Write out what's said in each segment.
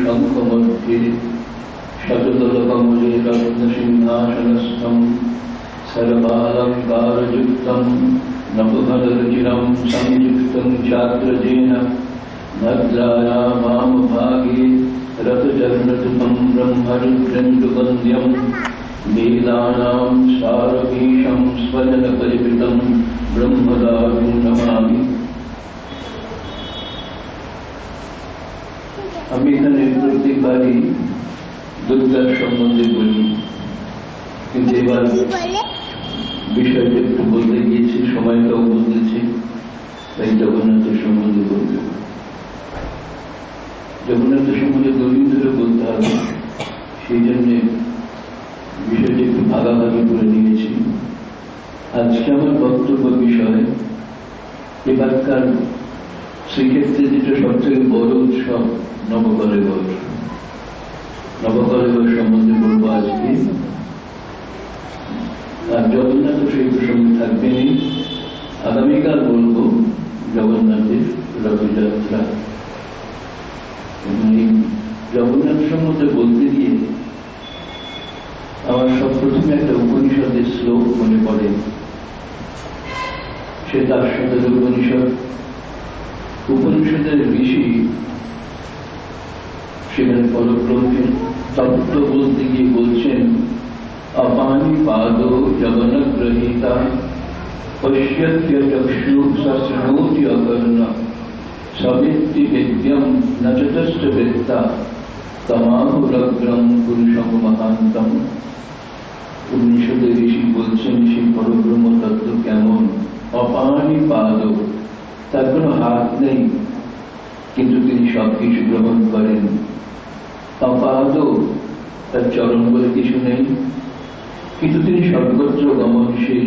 शङ्खमध्ये शतदलकमले रत्नसिंहासनस्थं सर्वालङ्कारयुक्तं नवकलरुचिरं संयुक्तं चात्रजेन भद्राया वामभागे रथचरणतुतं ब्रह्मरुद्रेन्दुवन्द्यं वेदानां सारमीशं स्वजनपरिवृतं ब्रह्मदारुं नमामि। আমি এখানে প্রত্যেকবারই দুর্গার সম্বন্ধে বলি, কিন্তু এবার বিষয়টা একটু বলতে গিয়েছি, সময়টাও বদলেছে, তাই জগন্নাথের সম্বন্ধে বলতে হবে। জগন্নাথের সম্বন্ধে দলিল ধরে বলতে হবে, সেই জন্যে বিষয়টা একটু ভাগাভাগি করে নিয়েছি। আজকে আমার বক্তব্য বিষয় এবারকার শ্রীক্ষেত্রে যেটা সব থেকে বড় উৎসব নবকলেবর। নবকলেবর সম্বন্ধে বলবো আজকে। আর জগন্নাথ সেই প্রসঙ্গে থাকবেন। আগামীকাল বলবো জগন্নাথের রথযাত্রা। জগন্নাথ সম্বন্ধে বলতে গিয়ে আমার সব প্রথমে একটা উপনিষদের শ্লোক মনে পড়ে। সে তার সাথে উপনিষদ, উপনিষদের ঋষি সেখানে পরব্রহ্মের তত্ত্ব বলতে গিয়ে বলছেন, অপানি পাদ জগন্নাথগ্রহীতা পশ্যত্য চক্ষু সশ্রণোতি অকর্ণ সবেত্তি বেদ্যম ন চতুষ্ট বেত্তা তমাহুরগ্রম পুরুষম মহান্তম। উপনিষদের ঋষি বলছেন সেই পরব্রহ্ম তত্ত্ব কেমন। অপানি পাদ, তার কোনো হাত নেই, কিন্তু তিনি সবকিছু গ্রহণ করেন। অপাদ, তার চরণ বলে কিছু নেই, কিন্তু তিনি সর্বত্র গমনশীল।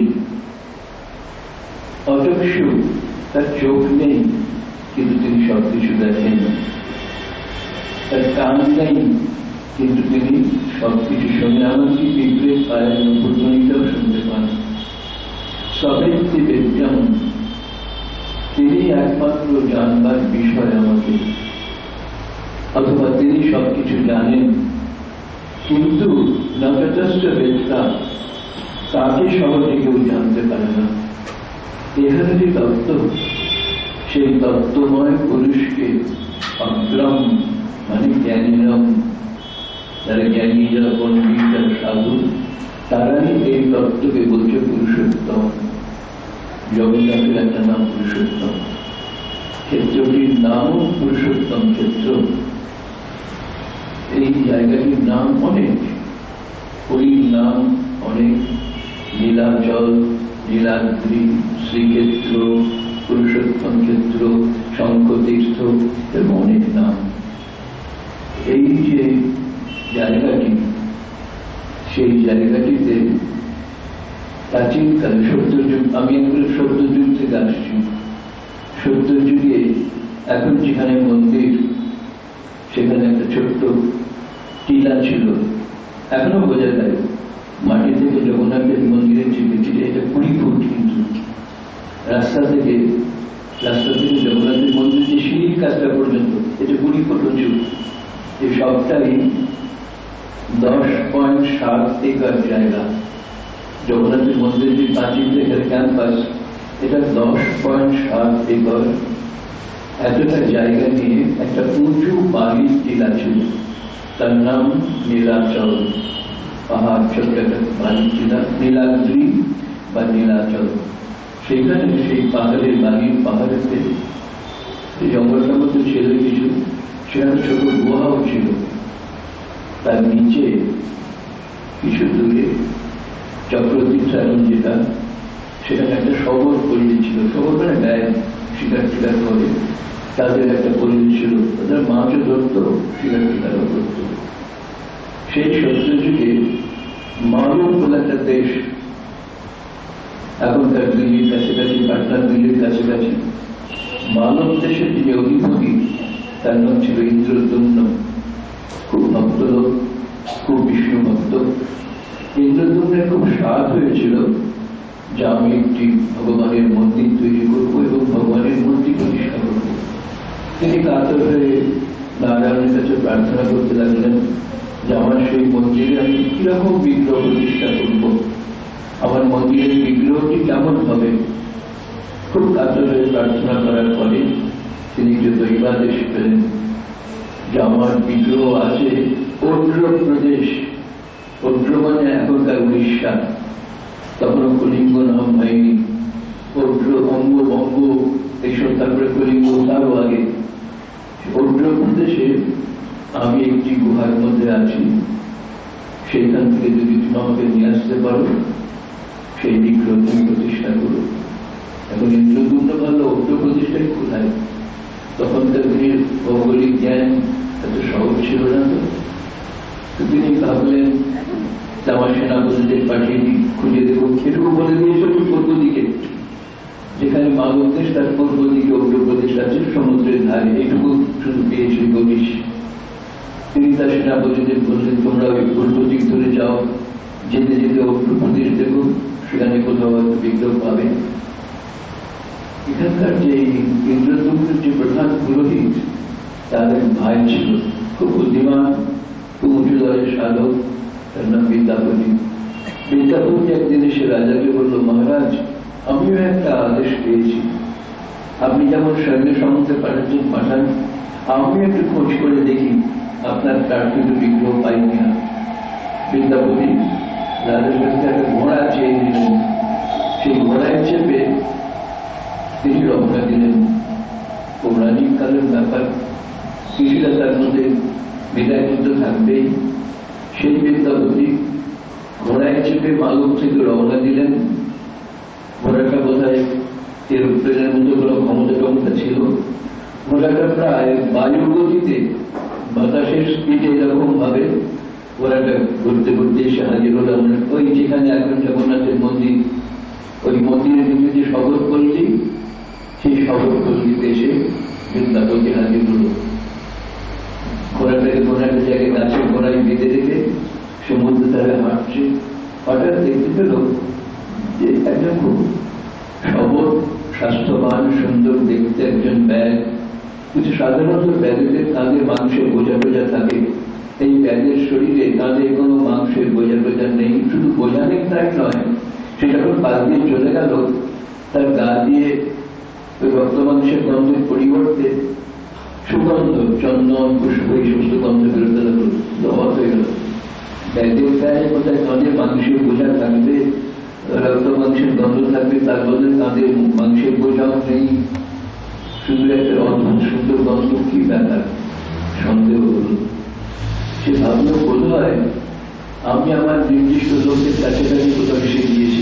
অচক্ষু, তার চোখ নেই, কিন্তু তিনি সবকিছু দেখেন। তার কান নেই, কিন্তু তিনি সবকিছু শোনেন, এমনকি পিঁপড়ে পায়ের নপুরধ্বনিটাও শুনতে পান। সবেত্তি বেদ্যম, তিনি একমাত্র জানবার বিষয় আমাকে, অথবা তিনি সবকিছু জানেন, কিন্তু নচষ্ট বেত্তা, তাকে সহজে কেউ জানতে পারে না। এখানে যে তত্ত্ব, সেই তত্ত্বময় পুরুষকে অগ্রম মানে জ্ঞানীরম, যারা জ্ঞানী, যারা পণ্ডিত, যারা সাধু, তারাই এই তত্ত্বকে বলছে পুরুষোত্তম। জগন্নাথের একটা নাম পুরুষোত্তম, ক্ষেত্রটির নামও পুরুষোত্তম ক্ষেত্র। এই জায়গাটির নাম অনেক, পুরীর নাম অনেক, নীলাচল, নীলাদ্রি, শ্রীক্ষেত্র, পুরুষোত্তম ক্ষেত্র, শঙ্খতীর্থ, এবং অনেক নাম। এই যে জায়গাটি, সেই জায়গাটিতে প্রাচীনকালে সত্যযুগ, আমি একবারে সত্যযুগ থেকে আসছি, সত্যযুগে এখন যেখানে মন্দির, সেখানে একটা ছোট্ট টিলা ছিল, এখনো বোঝা যায়। মাটি থেকে জগন্নাথের মন্দিরের চিঠি, এটা 20 ফুট, কিন্তু রাস্তা থেকে জগন্নাথের মন্দির যে সিঁড়ির কাজটা পর্যন্ত এটা 20 ফুট উঁচু। এই সবটাই 10.7 একর জায়গা। জগন্নাথের মন্দিরের যে প্রাচীন ক্যাম্পাস, এটা 10.7 একর। এতটা জায়গা নিয়ে একটা উঁচু বালির টিলা ছিল, তার নাম নীলাচল। পাহাড়, ছোট্ট একটা বালির টিলা, নীলাদ্রি বা নীলাচল। সেখানে সেই পাহাড়ের বালির পাহাড়েতে জঙ্গলটার মধ্যে ছিল কিছু, সেখানে ছোট গুহাও ছিল। তার নিচে কিছু দূরে চক্রতীর্থ, এখন যেটা, সেখানে একটা শবর পল্লী ছিল। শবর মানে গায়ে শিকার টিকার করে তাদের একটা পল্লী ছিল, তাদের মাছও ধরত, শিকার টিকারও করত। সেই সত্যযুগে মালব বলে একটা দেশ, এখনকার দিল্লির কাছাকাছি, পাটনার দিল্লির কাছাকাছি, মালব দেশের যিনি অধিপতি, তার নাম ছিল ইন্দ্রদ্যুম্ন। খুব ভক্ত লোক, খুব বিষ্ণু ভক্ত। ইন্দ্রদ্যুম্নের খুব স্বাদ হয়েছিল যে আমি একটি ভগবানের মন্দির তৈরি করবো এবং ভগবানের মূর্তি প্রতিষ্ঠা করবো। তিনি কাতর হয়ে নারায়ণের কাছে প্রার্থনা করতে লাগলেন যে আমার সেই মন্দিরে আমি কিরকম বিগ্রহ প্রতিষ্ঠা করব, আমার মন্দিরের বিগ্রহটি কেমন হবে। খুব কাতরে প্রার্থনা করার পরে তিনি যে দৈবাদেশ পেলেন যে আমার বিগ্রহ আছে অন্ধ্রপ্রদেশ, অন্ধ্র মানে এখনকার উড়িষ্যা, তখন কলিঙ্গ নাম হয়নি, অন্ধ্র অঙ্গ বঙ্গ এইসব, তারপরে কলিঙ্গ তারও আগে। অন্ধ্রপ্রদেশে আমি একটি গুহার মধ্যে আছি, সেইখান থেকে যদি তুমি আমাকে নিয়ে আসতে পারো সেই বিগ্রহ তুমি প্রতিষ্ঠা করো। এখন ইন্দ্রদুম্ন ভালো অন্ধ্রপ্রদেশটাই কোথায়, তখনকার দিনের ভৌগোলিক জ্ঞান এত সহজ ছিল না। তো তিনি ভাবলেন আমার সেনাপতিদের পাঠিয়ে খুঁজে দেবো, এটুকু বলে দিয়েছিল পূর্ব দিকে, যেখানে বাংলাদেশ তার পূর্ব দিকে অন্ধ্রপ্রদেশ আছে সমুদ্রের ধারে, এইটুকু শুধু পেয়েছে গরিশ। তিনি তার সেনাপতিদের বললেন তোমরা ওই পূর্ব দিক ধরে যাও, যেতে যেতে অন্ধ্রপ্রদেশ দেখো, সেখানে কোথাও হয়তো বিগ্রহ পাবে। এখানকার যে ইন্দ্রদুম্নের যে প্রধান পুরোহিত তাদের ভাই ছিল, খুব বুদ্ধিমান, খুব উঁচু দলের সাধক, তার নাম বিদ্যাপতি। বিদ্যাপতি একদিন এসে রাজাকে বলল, মহারাজ আমিও একটা আদেশ পেয়েছি, আপনি যেমন সৈন্য সম্বন্ধে পাঠান, আমিও একটু খোঁজ করে দেখি আপনার প্রার্থিত বিগ্রহ পাই কিনা। বিদ্যাপতি রাজার কাছে একটা ঘোড়া চেয়ে দিলেন, সেই ঘোড়ায় চেপে তিনি রওনা দিলেন। পৌরাণিক কালের ব্যাপার, কিছুটা তার মধ্যে বিদায় যুদ্ধ থাকবেই। সেই বিদ্যাপতি ঘোড়ায় চেপে মালব থেকে রওনা দিলেন। ঘোড়াটা বোধহয় এরোপ্লেনের মধ্যে কোনো ক্ষমতা ছিল। ঘোড়াটা প্রায় বায়ুর গতিতে বাতাসের স্পিডে এরকম ভাবে ঘোড়াটা ঘুরতে ঘুরতে এসে হাজির হল ওই যেখানে এখন জগন্নাথের মন্দির, ওই মন্দিরের দিকে যে শবর পল্লী, সেই শবর পল্লীতে এসে বিদ্যাপতি হাজির হল। ঘোড়াটাকে ঘোড়াটা জায়গায় গাছের ঘোড়ায় বেঁধে রেখে সমুদ্র ধারে হাঁটছে। হঠাৎ দেখতে পেল যে একজন খুব সবল, স্বাস্থ্যবান, সুন্দর দেখতে একজন ব্যাগ, কিছু সাধারণত ব্যাগেদের কাঁধে মাংসের বোঝা টোঝা থাকে, এই ব্যাগের শরীরে কাঁধে কোনো মাংসের বোঝা টোঝা নেই। শুধু বোঝা নেই তাই নয়, সে যখন পাশ দিয়ে চলে গেল তার গা দিয়ে ওই রক্ত মাংসের গন্ধের পরিবর্তে সুগন্ধ, চন্দন, পুষ্প, এই সমস্ত গন্ধ বেরোতে লাগলো। অবাক হয়ে গেল, ব্যাগের গায়ে কোথায় কাঁধে মাংসের বোঝা থাকবে, রক্ত মাংসের গন্ধ থাকবে, তার বদলে কাঁধে মাংসের বোঝাও নেই, শুধু একটা অদ্ভুত সুন্দর গন্ধ, কি ব্যাপার? সন্দেহ হল। সে ভাবল বোধ হয় আমি আমার নির্দিষ্ট লোকের কাছাকাছি কোথাও এসে গিয়েছি।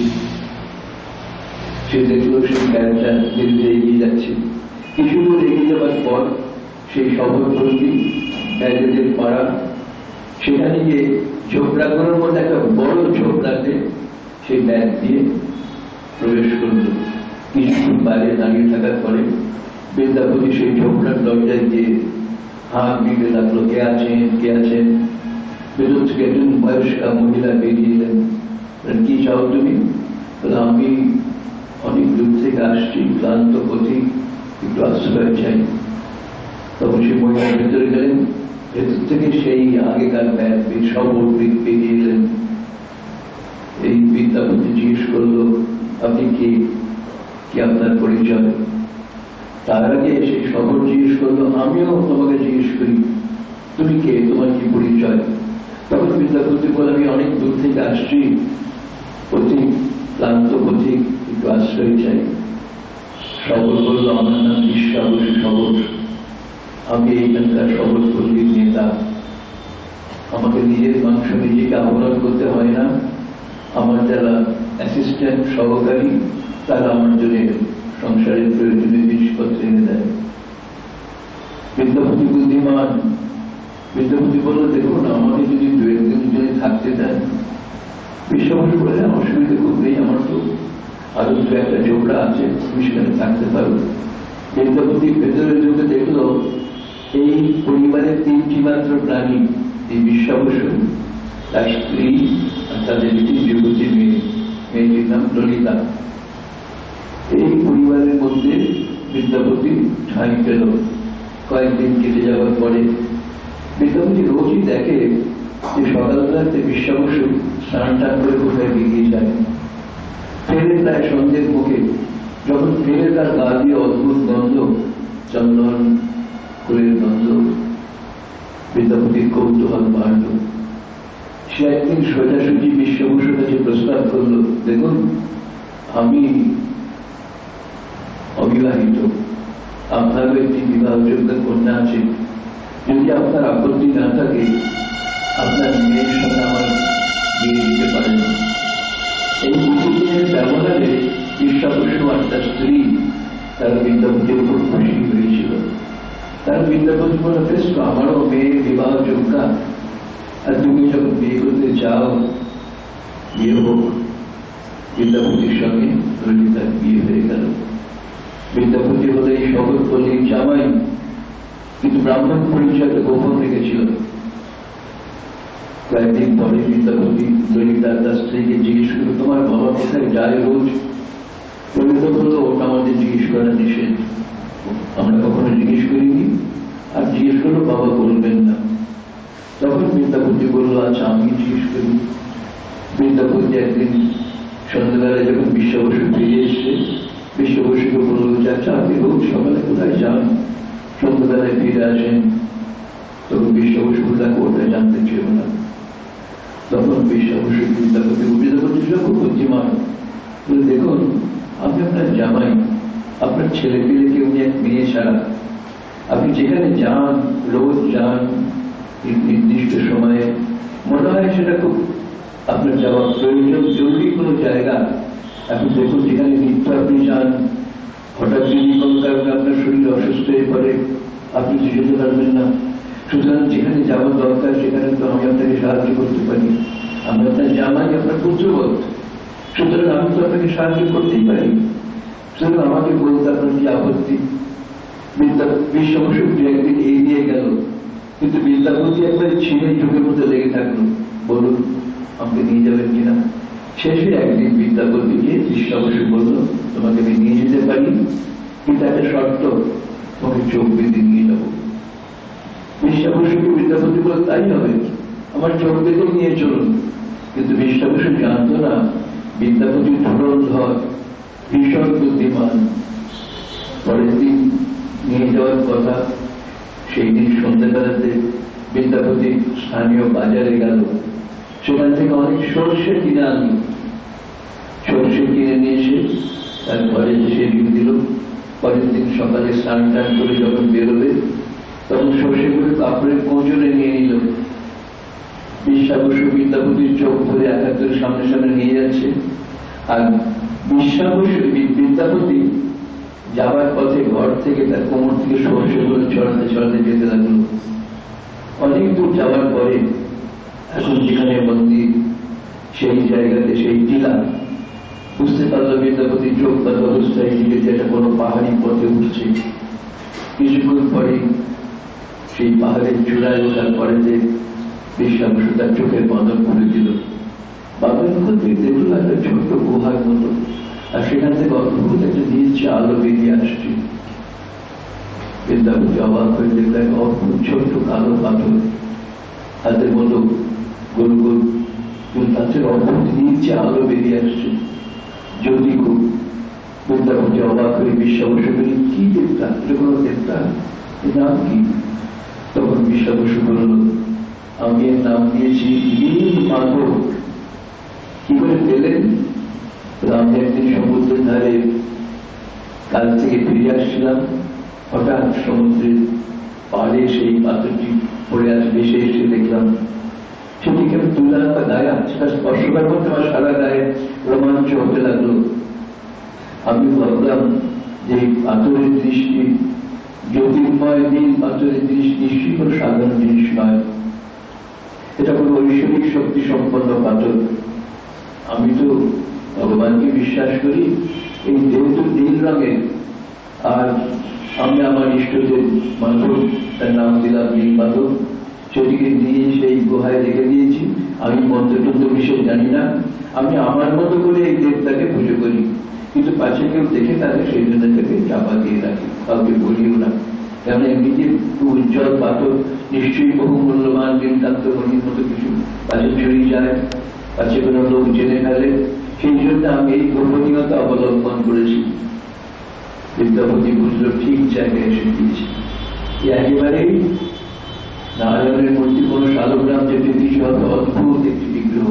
সে দেখলো সেই ব্যাগটা ধীরে এগিয়ে যাচ্ছে। কিছু দূর এগিয়ে যাবার পর সেই শহর পল্লী, ব্যাগেদের পাড়া, সেখানে গিয়ে ঝোপড়াগুলোর মধ্যে একটা বড় ঝোপড়াতে সেই ব্যাগ দিয়ে প্রবেশ করল। কিছুক্ষণ বাইরে দাঁড়িয়ে থাকার পরে বিদ্যাপতি সেই ঝোপড়ার দরজায় গিয়ে হাত দিতে লাগলো, কে আছেন, কে আছেন? ভেতর থেকে একজন বয়স্কা মহিলা বেরিয়ে এলেন। কি চাও তুমি? আমি অনেক দূর থেকে আসছি, ক্লান্ত পথিক, একটু আশ্রয় চাই। তখন সেই মহিলা ভেতরে গেলেন, ভেতর থেকে সেই আগেকার ব্যাগ সব বেরিয়ে এলেন। এই বিদ্যাপতি জিজ্ঞেস করলো, আপনি কি আপনার পরিচয়? তার আগে সেই শহর জিজ্ঞেস করলো, আমিও তোমাকে জিজ্ঞেস করি, তুমি কে, তোমার কি পরিচয়? তখন বিদ্যাপতি বলে, আমি অনেক দূর থেকে আসছি, পথিক, ক্লান্ত পথিক, একটু আশ্রয় চাই। শবর বলল, আমার নাম বিশ্বাবসু শবর, আমি এইখানকার শবর পল্লীর নেতা। আমাকে নিজের মাংস নিজেকে আহরণ করতে হয় না, আমার যারা অ্যাসিস্ট্যান্ট, সহকারী, তারা আমার জন্য সংসারের প্রয়োজনীয় জিনিসপত্র এনে দেয়। বিদ্যাপতি বুদ্ধিমান। বিদ্যাপতি বলল, দেখুন আমাকে যদি দু একদিনের জন্য থাকতে দেন। বিশ্বাবসু বলে, অসুবিধা খুব নেই, আমার তো আরো দু একটা ঝোপড়া আছে, আমি সেখানে থাকতে পারবো। বিদ্যাপতি ভেতরে ঢুকে দেখলো এই পরিবারের তিনটি মাত্র প্রাণী, এই বিশ্বাবসু, তার স্ত্রী আর তাদের একটি যুবতী মেয়ে, মেয়েটির নাম ললিতা। এই পরিবারের মধ্যে বিদ্যাপতি ঠাঁই পেল। কয়েকদিন কেটে যাওয়ার পরে বিদ্যাপতি রোজই দেখে যে সকালবেলাতে বিশ্বাবসু স্নান টান করে কোথায় বেরিয়ে যায়, ফেরে প্রায় সন্ধ্যের মুখে। যখন ফেরে তার গা দিয়ে অদ্ভুত গন্ধ, চন্দন ফুলের গন্ধ, বিদ্যাপতির কৌতূহল বাড়ল। সে একদিন সোজাসুজি বিশ্বাবসুর কাছে প্রস্তাব করল, দেখুন আমি অবিবাহিত, আপনারও একটি বিবাহযোগ্য কন্যা আছে, যদি আপনার আপত্তি না থাকে আপনার মেয়ের সঙ্গে আমার বিয়ে দিতে পারেন। এই দুদিনের ব্যবহারে বিশ্বাবসু আর তার স্ত্রী তারা বিদ্যাপতির উপর খুশি হয়েছিল। তারা বিদ্যাপতি বলে, বেশ তো আমারও মেয়ে বিবাহযোগ্যা, আর তুমি যখন বিয়ে করতে চাও বিয়ে হোক। বিদ্যাপতির সঙ্গে ললিতার বিয়ে হয়ে গেল। বিদ্যাপতি হলে এই শহরপল্লীর জামাই, কিন্তু ব্রাহ্মণ পরিচয়টা গোপন রেখেছিল। কয়েকদিন পরে বিদ্যাপতি ললিতা তার স্ত্রীকে জিজ্ঞেস করল, তোমার বাবা কোথায় যায় রোজ? ললিতা বলল, ওটা আমাদের জিজ্ঞেস করা নিষেধ, আমরা কখনো জিজ্ঞেস করিনি, আর জিজ্ঞেস করলো বাবা বলবেন না। তখন বিদ্যাপতি বলল, আচ্ছা আমি জিজ্ঞেস করি। বিদ্যাপতি একদিন সন্ধ্যাবেলায় যখন বিশ্বাবসু ফিরে এসছে, বিশ্বাবসুকে বলল, আচ্ছা আপনি রোজ সকালে কোথায় যান, সন্ধ্যাবেলায় ফিরে আসেন? তখন বিশ্বাবসু তাকে ওটা জানতে ছিল না। তখন বিশ্বাবসু বিদ্যাপতি খুব বুদ্ধিমান বলে, দেখুন আমি আপনার জামাই, আপনার ছেলে পেলে কেউ এক মেয়ে ছাড়া, আপনি যেখানে যান, রোজ যান নির্দিষ্ট সময়ে, মনে হয় সেটা খুব আপনার যাওয়ার প্রয়োজন, জরুরি কোনো জায়গা। এখন দেখুন যেখানে নিত্য আপনি যান, হঠাৎ যদি কোনো কারণে আপনার শরীর অসুস্থ হয়ে পড়ে, আপনি তো যেতে পারবেন না। সুতরাং যেখানে যাওয়ার দরকার সেখানে তো আমি আপনাকে সাহায্য করতে পারি, আমি আপনার জামাই, আপনার পুত্রবোধ, সুতরাং আমি তো আপনাকে সাহায্য করতেই পারি। সুতরাং আমাকে বলতে আপনার কি আপত্তি? বিশ্বাবসু একদিন এগিয়ে গেল, কিন্তু বিদ্যাপতি একবার ছিঁড়ে চোখের মধ্যে লেগে থাকলো, বলুন আমাকে নিয়ে যাবেন কিনা। শেষে একদিন বিদ্যাপতিকে বিশ্বাবসু বলল, তোমাকে আমি নিয়ে যেতে পারি, কিন্তু একটা শর্ত, তোমাকে চোখ বেঁধে নিয়ে যাবো। বিশ্বাবসুকে বিদ্যাপতি বলে, তাই হবে, আমার চোখ বেঁধে নিয়ে চলুন। কিন্তু বিশ্বাবসু জানতো না বিদ্যাপতি ধরন্ধর, ভীষণ বুদ্ধিমান। পরের দিন নিয়ে যাওয়ার কথা। সেই দিন সন্ধ্যাবেলাতে বিদ্যাপতি স্থানীয় বাজারে গেল, সেখান থেকে অনেক সর্ষে কিনে আনলো। সর্ষে কিনে নিয়ে এসে তার ঘরে এসে রেখে দিল। পরের দিন সকালে স্নান টান করে যখন বেরোবে, তখন সর্ষেগুলো কাপড়ের কোঁচরে নিয়ে নিল। বিশ্বাবসু বিদ্যাপতির চোখ ধরে একাত্তরের সামনে সামনে নিয়ে যাচ্ছে, আর বিদ্যাপতি যাবার পথে ঘর থেকে তার কোমর থেকে সর্ষেগুলো ছড়াতে ছড়াতে যেতে লাগলো। অনেক দূর যাওয়ার পরে এখন যেখানে মন্দির, সেই জায়গাতে সেই টিলা, বুঝতে পারলো বিদ্যাপতি চোখ তার অবস্থায় দিকে যেটা কোনো পাহাড়ি পথে উঠছে। কিছুক্ষণ পরে সেই পাহাড়ের চূড়ায় ওঠার পরে যে বিশ্বাবসু তার চোখের বাঁধন করে দিল। বাঁধন করতে দেখলো একটা ছোট্ট গুহার মতো, আর সেখান থেকে অদ্ভুত একটা নীলচে আলো বেরিয়ে আসছে। বিদ্যাপতি অবাক হয়ে দেখলো এক অদ্ভুত ছোট্ট কালো পাথর, হাতের মতো গোল গোল, তাতে অদ্ভুত নীলচে আলো বেরিয়ে আসছে, জ্যোতি খুব। বিদ্যাপতি অবাক হয়ে বিশ্বাবসু বলি, কি দেবতা, এটা কোনো দেবতা, এর নাম কি? তখন বিশ্বাবসু বলল, আমি এর নাম দিয়েছি নীল মাধব। কি করে পেলেন? আমি একদিন সমুদ্রের ধারে কাল থেকে ফিরে আসছিলাম, হঠাৎ সমুদ্রের পাড়ে সেই পাথরটি পড়ে ভেসে এসে দেখলাম, সেটিকে আমি তুলে আমার গায়ে সেটা স্পর্শ করবো, আমার সারা গায়ে রোমাঞ্চ হতে লাগলো। আমি ভাবলাম যে পাথরের দৃষ্টি, জ্যোতির্ময় নীল পাথরের দৃষ্টি নিশ্চয়ই কোনো সাধারণ জিনিস নয়, এটা কোনো ঐশ্বরিক শক্তি সম্পন্ন পাথর। আমি তো ভগবানকে বিশ্বাস করি, এই যেহেতু নীল রঙের, আর আমি আমার ইষ্টদেব মাধব, তার নাম দিলাম নীল মাধব, সেটিকে নিয়ে সেই গুহায় রেখে দিয়েছি। আমি মন্ত্রতন্ত্র বিষয়ে জানি না, আমি আমার মতো করে এই দেবতাকে পুজো করি, কিন্তু পাশে কেউ দেখে তাহলে সেই জন্য তাকে চাপা দিয়ে রাখি, কাউকে বলিও না। কারণ এমনিতে উজ্জ্বল পাথর নিশ্চয়ই বহু মূল্যবান বৃন্দান্ত মণির মতো কিছু পাশে চুরি যায়, পাশে কোনো লোক জেনে ফেলে। সেই জন্য আমি এই গোপনীয়তা অবলম্বন করেছি। বিদ্যাপতি বুঝলো ঠিক জায়গায় এসে দিয়েছি। একেবারেই নারায়ণের মূর্তি কোন শালগ্রাম যে বিশদ অদ্ভুত একটি বিগ্রহ।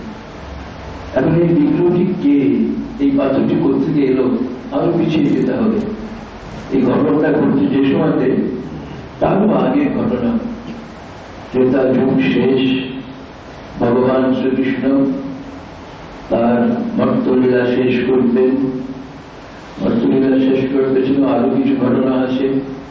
এখন এই বিগ্রহটি কে, এই পাথরটি কোথেকে এলো, আরো পিছিয়ে যেতে হবে। এই ঘটনাটা ঘটছে যে সময়তে তারও আগের ঘটনা। ত্রেতা যুগ শেষ, ভগবান শ্রীকৃষ্ণ তার মর্তলীলা শেষ করবেন। মর্তলীলা শেষ করার পেছনে আরো কিছু ঘটনা আছে।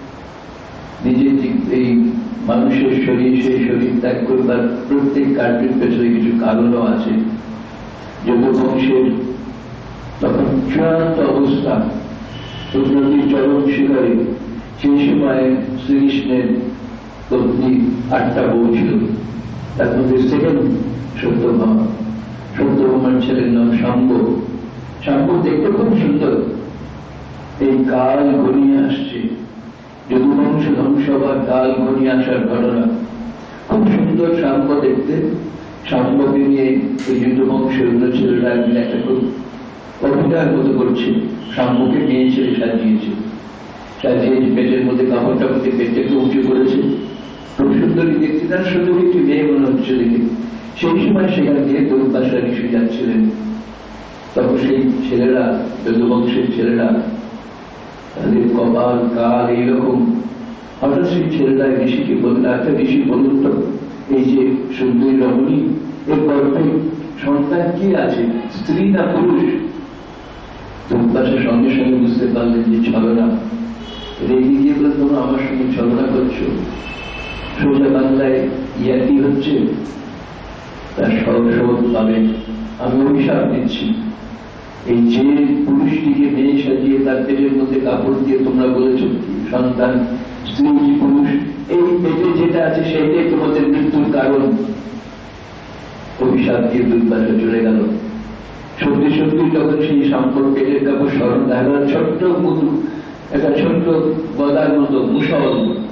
নিজের এই মানুষের শরীর, সেই শরীর ত্যাগ করবার প্রত্যেক কার্যের পেছনে কিছু কারণও আছে। যদুবংশের তখন চূড়ান্ত অবস্থা, উন্নতির চরম শিখরে। সেই সময় শ্রীকৃষ্ণের পত্নী 8টা বউ ছিল, তার মধ্যে সেকেন্ড সত্যভামার ছেলের নাম শাম্ব। শাম্ব দেখতে খুব সুন্দর। এই কাল ঘনিয়ে আসছে, যদুবংশ ধ্বংস বা কাল ঘনিয়ে আসার ঘটনা। খুব সুন্দর শাম্ব দেখতে। শাম্বকে নিয়ে ওই যদুবংশের অন্য ছেলেরা একটা খুব অভিনয়ের মতো করছে। শাম্বকে মেয়ে ছেলে সাজিয়েছে, পেটের মধ্যে কাপড়টা মধ্যে পেটটাকে উঁচু করেছে। খুব সুন্দরী দেখতে, তার সুন্দর একটি মেয়ে মনে হচ্ছে দেখে। সেই সময় সেখানে গিয়ে দুর্বাসা ঋষি যাচ্ছিলেন। তখন সেই ছেলেরা, যদুবংশের ছেলেরা, তাদের কপাল কাল এইরকম। হঠাৎ সেই ছেলেরা ঋষিকে বলল, একটা ঋষি বলুন তো, এই যে সুন্দরী রমণী, এর গর্ভে সন্তান কি আছে, স্ত্রী না পুরুষ? দুর্বাসা সঙ্গে সঙ্গে বুঝতে পারলেন যে ছলনা। রেগে গিয়ে বলে, তোমরা আমার সঙ্গে ছলনা করছো, সোজা বাংলায় ইয়াকি হচ্ছে, তার সব পাবে। আমি অভিশাপ দিচ্ছি, এই যে পুরুষটিকে মেয়ে সাজিয়ে তার পেটের মধ্যে কাপড় দিয়ে তোমরা বলেছ সন্তান, স্ত্রী কি পুরুষ, এই পেটে যেটা আছে সেটাই তোমাদের মৃত্যুর কারণ। অভিশাপ দিয়ে দুর্বাসা চলে গেল। সত্যি সত্যি তখন সেই সম্পদ পেটের কাপড় স্মরণ দেখা, ছোট্ট মুদু, একটা ছোট্ট গদার মতো মুসল,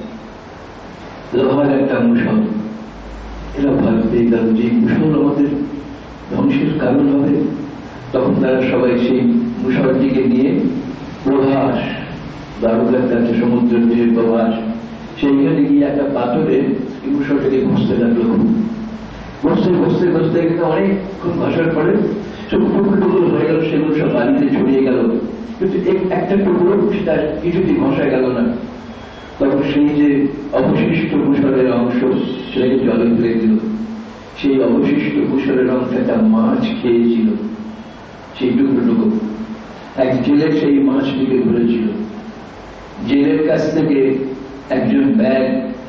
লোহার একটা মুসল। এরা ভয় পেয়ে গেল যে মুসল আমাদের ধ্বংসের কারণ হবে। তখন তারা সবাই সেই মুসলটিকে নিয়ে প্রভাস, দ্বারকার কাছে সমুদ্রের যে প্রভাস, সেইখানে গিয়ে একটা পাথরে এই মুসলটাকে ঘষতে লাগলো। ঘষতে ঘষতে ঘষতে গেলে অনেকক্ষণ ঘষার পরে সব টুকরো টুকরো হয়ে গেল, সেগুলো সব বাড়িতে ছড়িয়ে গেল। কিন্তু একটা টুকরো সেটা কিছুতেই ঘষা গেল না। তখন সেই যে অবশিষ্ট মুসলের অংশ সেটাকে জলে ফেলে দিল। সেই অবশিষ্ট মুসলের অংশ একটা মাছ খেয়েছিল, সেই টুকরোটুকু। এক জেলে সেই মাছটিকে ধরেছিল। জেলের কাছ থেকে একজন ব্যাগ,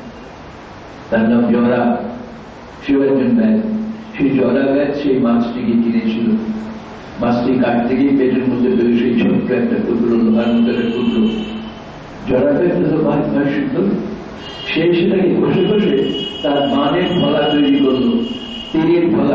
তার নাম জরা, সেও একজন ব্যাগ, সেই জরা ব্যাগ সেই মাছটিকে কিনেছিল। মাছটি কাটতে গিয়ে পেটের মধ্যে বেরো সেই ছোট্ট একটা টুকরো, লোহার মতো একটা টুকরো। জরা ব্যাগ ভাই সুন্দর, সে সেটাকে ঘষে ঘষে তার মানের ফলা তৈরি করলো, তীরের ফলা।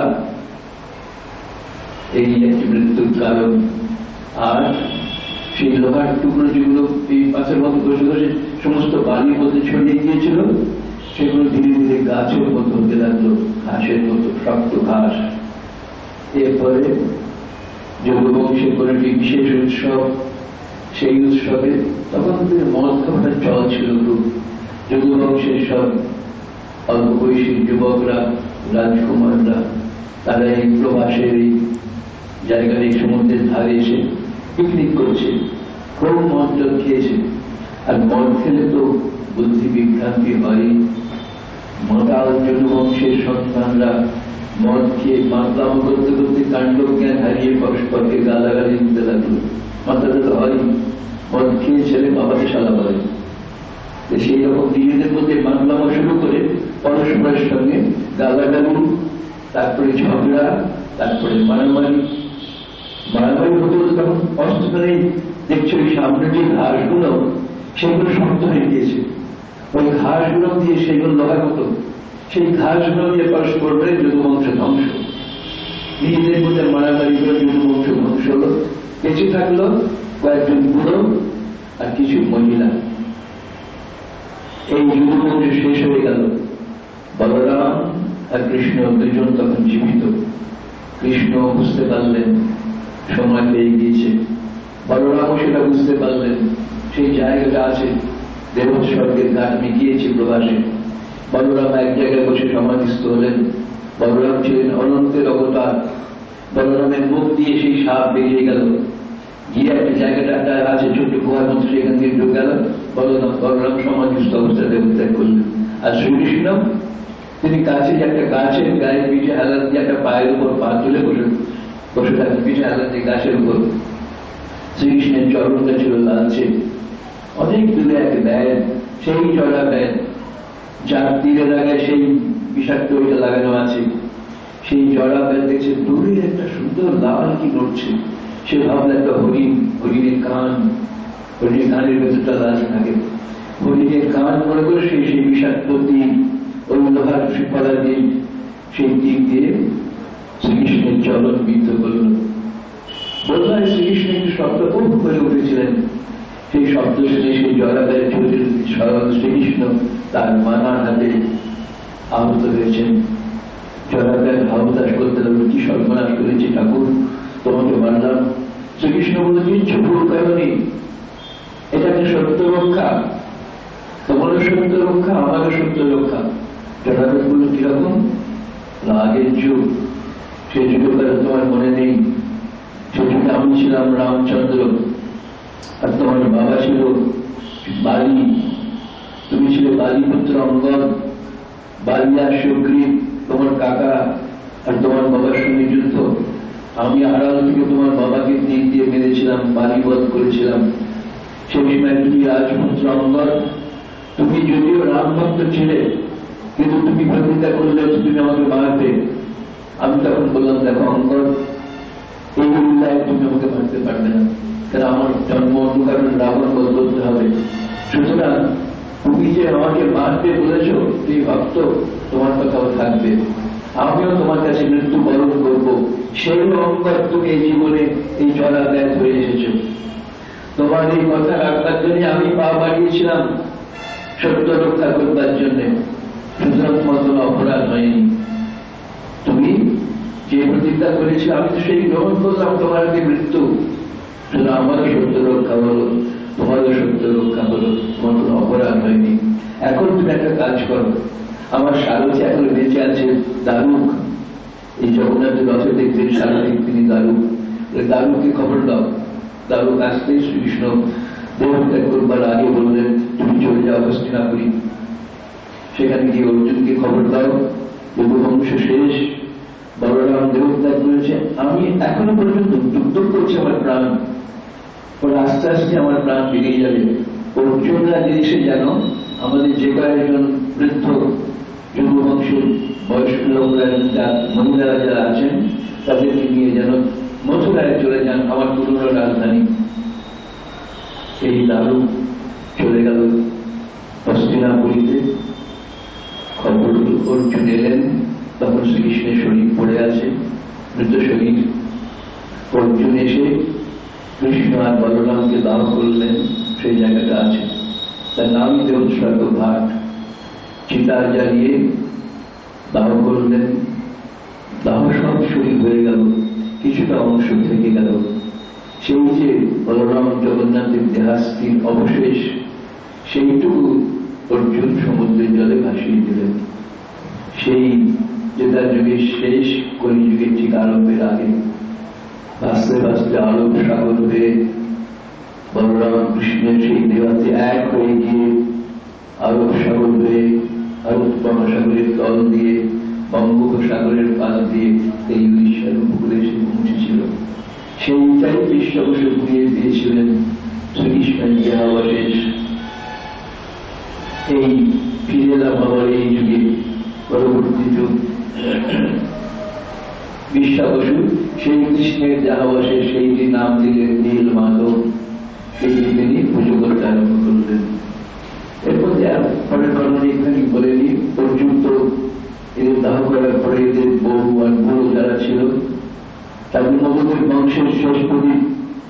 এই একটি মৃত্যুর কারণ। আর সেই লোহার টুকরো যেগুলো এই পাশের মতো ঘষে ঘষে সমস্ত বালির মধ্যে ছড়িয়ে গিয়েছিল, সেগুলো ধীরে ধীরে গাছের মতো হতে লাগলো, ঘাসের মতো, শক্ত ঘাস। এরপরে যদুবংশের কোনো একটি বিশেষ উৎসব, সেই উৎসবে তখন মদ খাওয়ার চল ছিল খুব। যদুবংশের সব অল্প বয়সী যুবকরা, রাজকুমাররা, তারা এই প্রবাসের এই জায়গার এই সমুদ্রের ধারে এসে পিকনিক করছে, খুব মদ জল খেয়েছে। আর মদ খেলে তো বুদ্ধি বিভ্রান্তি হয়। মদাল যদুবংশের সন্তানরা মদ খেয়ে মাতলাম করতে করতে কাণ্ড জ্ঞান হারিয়ে পরস্পরকে গালাগালি দিতে লাগলো। মাথাটা তো হয়, মদ খেয়ে ছেলে বাবাকে শালা বলে। সেই রকম নিজেদের মধ্যে মাতলামা শুরু করে পরস্পরের সঙ্গে গালাগালি, তারপরে ঝগড়া, তারপরে মারামারি। মারামারি হতে হতে তখন অস্ত্রে দেখছো ওই সামনে যে ঘাসগুলো, সেগুলো শক্ত হয়ে গিয়েছে। ওই ঘাসগুলো দিয়ে, সেগুলো লোহার মতো, সেই ঘাসগুলো দিয়ে পরস্পর যদুবংশ ধ্বংস। নিজেদের মধ্যে মারামারি করে যদুবংশ ধ্বংস হলো। বেঁচে থাকলো কয়েকজন বুড়ো আর কিছু মহিলা। এই যুদ্ধ শেষ হয়ে গেল। বলরাম আর কৃষ্ণ দুজন তখন জীবিত। কৃষ্ণ বুঝতে পারলেন সময় পেয়ে গিয়েছে, বলরামও সেটা বুঝতে পারলেন সেই জায়গাটা আছে, দেবস্বর্গের ঘাট মিটিয়েছে প্রবাসে। বলরাম এক জায়গায় বসে সমাধিস্থ হলেন। বলরাম ছিলেন অনন্তের অবতার। বলরামের মুখ দিয়ে সেই সাপ বেরিয়ে গেল, গিয়ে একটা জায়গাটা আছে ছোট্ট গুহার মধ্যে, সেখান থেকে ঢুকে গেল। বলরাম সমাধিস্থ অবস্থায় দেবত্যাগ করলেন। আর শ্রীকৃষ্ণ তিনি কাছে একটা গাছের গায়ে পিঠে হালাত দিয়ে একটা পায়ের উপর পা তুলে বসে থাকেন, পিঠে হালাত দিয়ে গাছের উপর। শ্রীকৃষ্ণের চরণটা ছিল লালচে, অনেক দূরে এক ব্যাগ, সেই জড়া ব্যাগ যার তীরে লাগায় সেই বিষাক্ত ওইটা লাগানো আছে। সেই জড়া ব্যাগ দেখছে দূরে একটা সুন্দর লাল কি নড়ছে। সে ভাবলো একটা হরিণ, হরিণের কান, হরিণের কানের ভেতরটা লাল থাকে, হরিণের কান মনে করে সেই বিষাক্ত তীর, ওই লোহার ফলা দিয়ে সেই তীর দিয়ে শ্রীকৃষ্ণের চরণ বিদ্ধ করল। বললাম শ্রীকৃষ্ণ একটু শব্দ খুব করে উঠেছিলেন। সেই শব্দ শুনে সেই জড়াবের চৌধুরী স্বয়ং শ্রীকৃষ্ণ তার মানার হাতে আহত হয়েছেন। জড়াবের ভাবদাস করতে লাগলো, কি সর্বনাশ করেছে ঠাকুর, তোমাকে মানলাম। শ্রীকৃষ্ণ বলেছেন চুপুর কারণে এটা একটা সত্য রক্ষা, তোমারও সত্য রক্ষা, আমারও সত্য রক্ষা। জড়াবের বলল কিরকম, আগের যুগ, সে যুগের কথা তোমার মনে নেই। সেযুগে আমি ছিলাম রামচন্দ্র, আর তোমার বাবা ছিল বালি, তুমি ছিলে বালিপুত্র অঙ্গদ। বালি আর সুগ্রীব তোমার কাকা, আর তোমার বাবার সঙ্গে যুদ্ধ। আমি আড়াল থেকে তোমার বাবাকে তীর দিয়ে মেরেছিলাম, বালিবধ করেছিলাম। সেই সময় তুমি রাজপুত্র অঙ্গদ, তুমি যদিও রাম ভক্ত ছিলে, কিন্তু তুমি প্রতিজ্ঞা করলে তুমি আমাকে মারবে। আমি তখন বললাম দেখো অঙ্গদ, এই উল্লায় তুমি আমাকে মারতে পারবে না, কারণ আমার জন্ম অনুকরণ রাবণ বধ করতে হবে। সুতরাং তুমি যে আমাকে মারতে বলেছ, তুমি ভক্ত, তোমার কথাও থাকবে, আমিও তোমার কাছে মৃত্যু বরণ করবো। সেই অঙ্গদ তুমি এই জীবনে এই জলা ব্যাগ হয়ে এসেছ। তোমার এই কথা রাখবার জন্য আমি পা বাড়িয়েছিলাম, সত্য রক্ষা করবার জন্য। সুতরাং তোমার কোনো অপরাধ হয়নি। তুমি যে প্রতিজ্ঞা করেছিল আমি তো সেই গ্রহণ করলাম, তোমার আগে মৃত্যু। সুতরাং আমারও সত্য রক্ষা হলো, তোমারও সত্য রক্ষা হলো, তোমার কোনো অপরাধ হয়নি। এখন তুমি একটা কাজ করো, আমার সারথি এখন বেঁচে আছে দারুক, এই জগন্নাথের রথে দেখবেন সারথি তিনি দারুক, দারুককে খবর দাও। দারুক আসতে শ্রীকৃষ্ণ দেহত্যাগ করবার আগে বললেন তুমি চলে যাও হস্তিনাপুরী, সেখানে গিয়ে অর্জুনকে খবর দাও যদুবংশ শেষ, বলরাম দেহত্যাগ করেছে, আমি এখনো পর্যন্ত দুঃখ করছি আমার প্রাণ, ওর আস্তে আস্তে আমার প্রাণ বেরিয়ে যাবে। অর্জুনরা জিনিসে যেন আমাদের যে কয়েকজন বৃদ্ধ যদুবংশের বয়স্ক লোকরা, মহিলারা যারা আছেন, তাদেরকে নিয়ে যেন মথুরায় চলে যান, আমার পুরনো রাজধানী। এই দারু চলে গেল হস্তিনাপুরীতে। খবর অর্জুন এলেন, তখন শ্রীকৃষ্ণের শরীর পড়ে আছে, মৃত শরীর। অর্জুন এসে কৃষ্ণ আর বলরামকে দাহ করলেন, সেই জায়গাটা আছে, তার নামই দেবস্বর্গ ঘাট। চিতা জ্বালিয়ে দাহ করলেন, দাহ সব শরীর হয়ে গেল, কিছুটা অংশ থেকে গেল। সেই যে বলরাম জগন্নাথের দেহাস্থির অবশেষ, সেইটুকু অর্জুন সমুদ্রের জলে ভাসিয়ে দিলেন। সেই যেটা যুগের শেষ, কলিযুগের ঠিক আরম্ভের আগে, ভাসতে ভাসতে আলোক সাগর হয়ে বলরাম কৃষ্ণের সেই দেহাতে এক হয়ে গিয়ে আরব সাগর হয়ে ভারত মহাসাগরের তল দিয়ে বঙ্গোপসাগরের পাশ দিয়ে এই উড়িষ্যার উপকূলে এসে পৌঁছেছিল। সেইটাই পৃষ্ঠপোষক ঘুরিয়ে দিয়েছিলেন শ্রীকৃষ্ণের দেহাবশেষ। এই ফিরে এলাম আবার এই যুগে, পরবর্তী যুগ বিশ্বাবসু সেই কৃষ্ণের দেহাবশেষ, সেইটি নাম দিলেন নীল মাধব, সেইটি তিনি পুজো করতে আরম্ভ করলেন। এরপর পরের বর্ণনা এখানে বলে দিই, অর্জুন তো এদের দাহ করার পরে এদের বউ আর বুড়ো যারা ছিল, তাদের মগধের বংশের শেষ প্রদীপ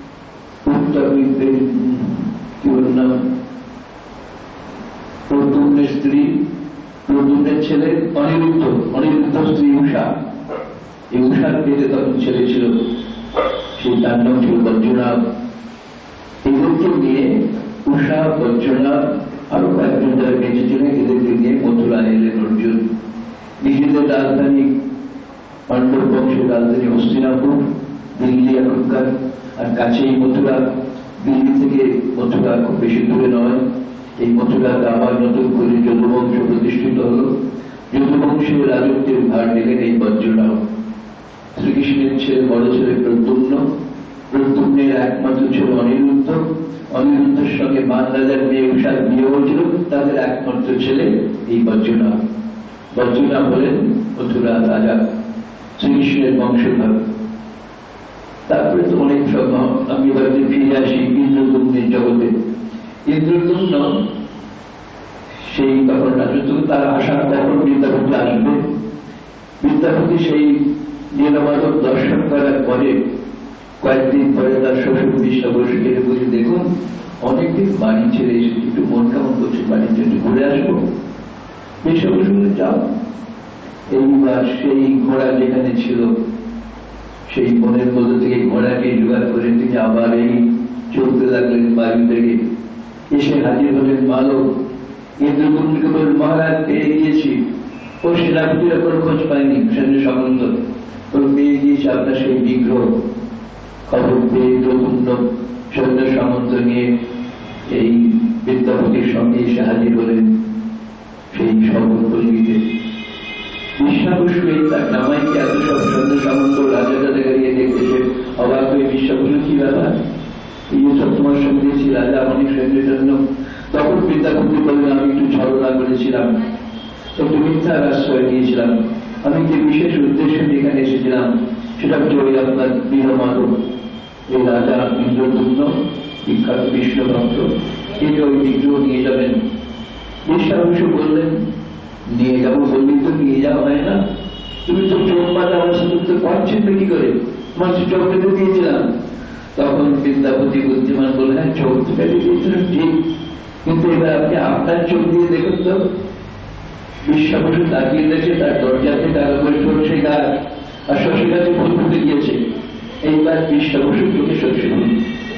উত্তর কি বললাম প্রদ্যুম্নের স্ত্রী, প্রদ্যুম্নের ছেলে অনিরুদ্ধ, অনিরুদ্ধ স্ত্রী উষা। এই উষার পেটে তখন ছেলে ছিল, সেই তার নাম ছিল বজ্রনাথ। এদেরকে নিয়ে উষা, বজ্রনাথ আরো কয়েকজন যারা বেঁচে ছিলেন, এদেরকে নিয়ে মথুরা এলেন অর্জুন। নিজেদের রাজধানী, পাণ্ডব বংশের রাজধানী হস্তিনাপুর, দিল্লি এখনকার, আর কাছেই মথুরা। দিল্লি থেকে মথুরা খুব বেশি দূরে নয়। এই মথুরাতে আবার নতুন করে যদুবংশ প্রতিষ্ঠিত হল। যদুবংশের রাজত্বের ভার নিলেন এই বজ্রনাথ। শ্রীকৃষ্ণের ছেলে, বড় ছেলে প্রদ্যুম্ন, প্রদ্যুম্নের একমাত্র ছেলে অনিরুদ্ধ, অনিরুদ্ধের সঙ্গে মান রাজার মেয়ে উষার বিয়ে হয়েছিল, তাদের একমাত্র ছেলে এই বজ্রনাথ। বজ্রনাথ হলেন মথুরা রাজা, শ্রীকৃষ্ণের বংশধর। তারপরে তো অনেক সব, আমি এবার ফিরে আসি ইন্দ্রদুম্নের জগতে। ইন্দ্রদুম্ন সেই তখন রাজত্ব, তার আশা তখন বিদ্যাপতি আসবে। বিদ্যাপতি সেই নীলমাধব দর্শন করার পরে কয়েকদিন পরে তার শ্বশুর বিশ্বা বসুকে বলে, দেখুন অনেকদিন বাড়ি ছেড়ে এসে একটু মন কেমন করছে, বাড়ির জন্য ঘুরে আসবো। বিশ্বা বসু বলে, যাও। এইবার সেই ঘোড়া যেখানে ছিল, সেই বনের মধ্যে থেকে ঘোড়াকে জোগাড় করে তিনি আবার এই চলতে লাগলেন বাড়ি থেকে। এসে হাজির হলেন মালব। ইন্দ্রদুম্নকে বলেন, মহারাজ পেয়ে গিয়েছি। ও সেনাপতিরা কোনো খোঁজ পায়নি, সৈন্য সামন্ত পেয়ে গিয়েছে আপনার সেই বিগ্রহ। খবর পেয়ে ইন্দ্রদুম্ন সৈন্য সামন্ত নিয়ে এই বিদ্যাপতির সঙ্গে এসে হাজির হলেন সেই সর্বপল্লীতে। বিশ্বা বসু এই তার নামাইকে এত সব সৈন্য সামন্ত রাজাটা দাঁড়িয়ে দেখতেছে, অবাক হয়ে বিশ্বা বসু, কি ব্যাপার, এই সব তোমার সঙ্গে দিয়েছি রাজা অনেক সৈন্যের জন্য। তখন বিদ্যাপতি বললেন, আমি একটু ছলনা করেছিলাম, একটু মিথ্যার আশ্রয় দিয়েছিলাম। আমি যে বিশেষ উদ্দেশ্যে এখানে এসেছিলাম সেটা হচ্ছে ওই আপনার নীলমাধব, এই রাজা ইন্দ্রদুম্ন, বিখ্যাত বিষ্ণু ভক্ত, তিনি ওই বিগ্রহ নিয়ে যাবেন। বিশ্বা বসু বললেন, নিয়ে যাবো বললি তো নিয়ে যাওয়া হয় না, তুমি তো চোখ মাঝে আমার সাথে পাচ্ছেন না কি করে, তোমার চোখ কেটে দিয়েছিলাম। তখন বিদ্যাপতি বুদ্ধিমান বলে, হ্যাঁ চোখ কেটে দিয়েছিলাম ঠিক, কিন্তু এবার আপনি আপনার চোখ দিয়ে দেখুন তো। বিশ্বা বসু তাকিয়ে দেখে তার দরজাতে টাকা করে সরষে গাছ, আর সরষে গাছে ফুল ফুটে গিয়েছে। এইবার বিশ্বা বসুর চোখে সরষে ফুল,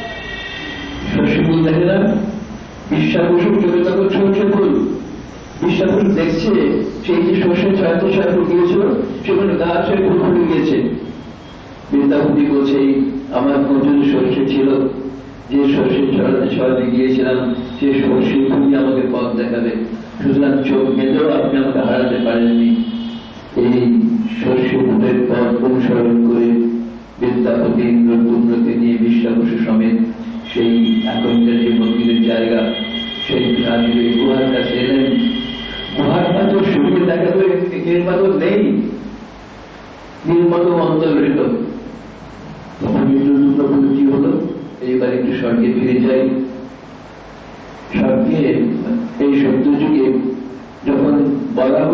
সরষে ফুল দেখে না, বিশ্বা বসুর চোখে তখন সরষে ফুল। বিশ্বা বসু দেখছে সেই যে সরষে ছড়াতে ছড়াতে গিয়েছিল সেখানে গাছ হয়ে ফুল ফুটে গিয়েছে। বিদ্যাপতি বলছে, আমার প্রচুর সরষে ছিল, যে সরষে ছড়াতে ছড়াতে গিয়েছিলাম সে সরষে ফুলই আমাকে পথ দেখাবে, সুতরাং চোখ মেলেও আপনি আমাকে হারাতে পারেননি। এই সরষে ফুলের পথ অনুসরণ করে বিদ্যাপতি ইন্দ্রদুম্নকে নিয়ে বিশ্বা বসু সমেত সেই এখনকার যে মন্দিরের জায়গা, সেই রাজগিরি গুহার কাছে এলেন। গুহার মাত্র শুরুতে দেখা করে নীলমাধব নেই, নীলমাধব অন্তর্হিত। তখন ইন্দ্রদুম্ন বলে, কি হলো, এইবার একটু স্বর্গে ফিরে যাই। স্বর্গে এই সত্যযুগে যখন বরাহ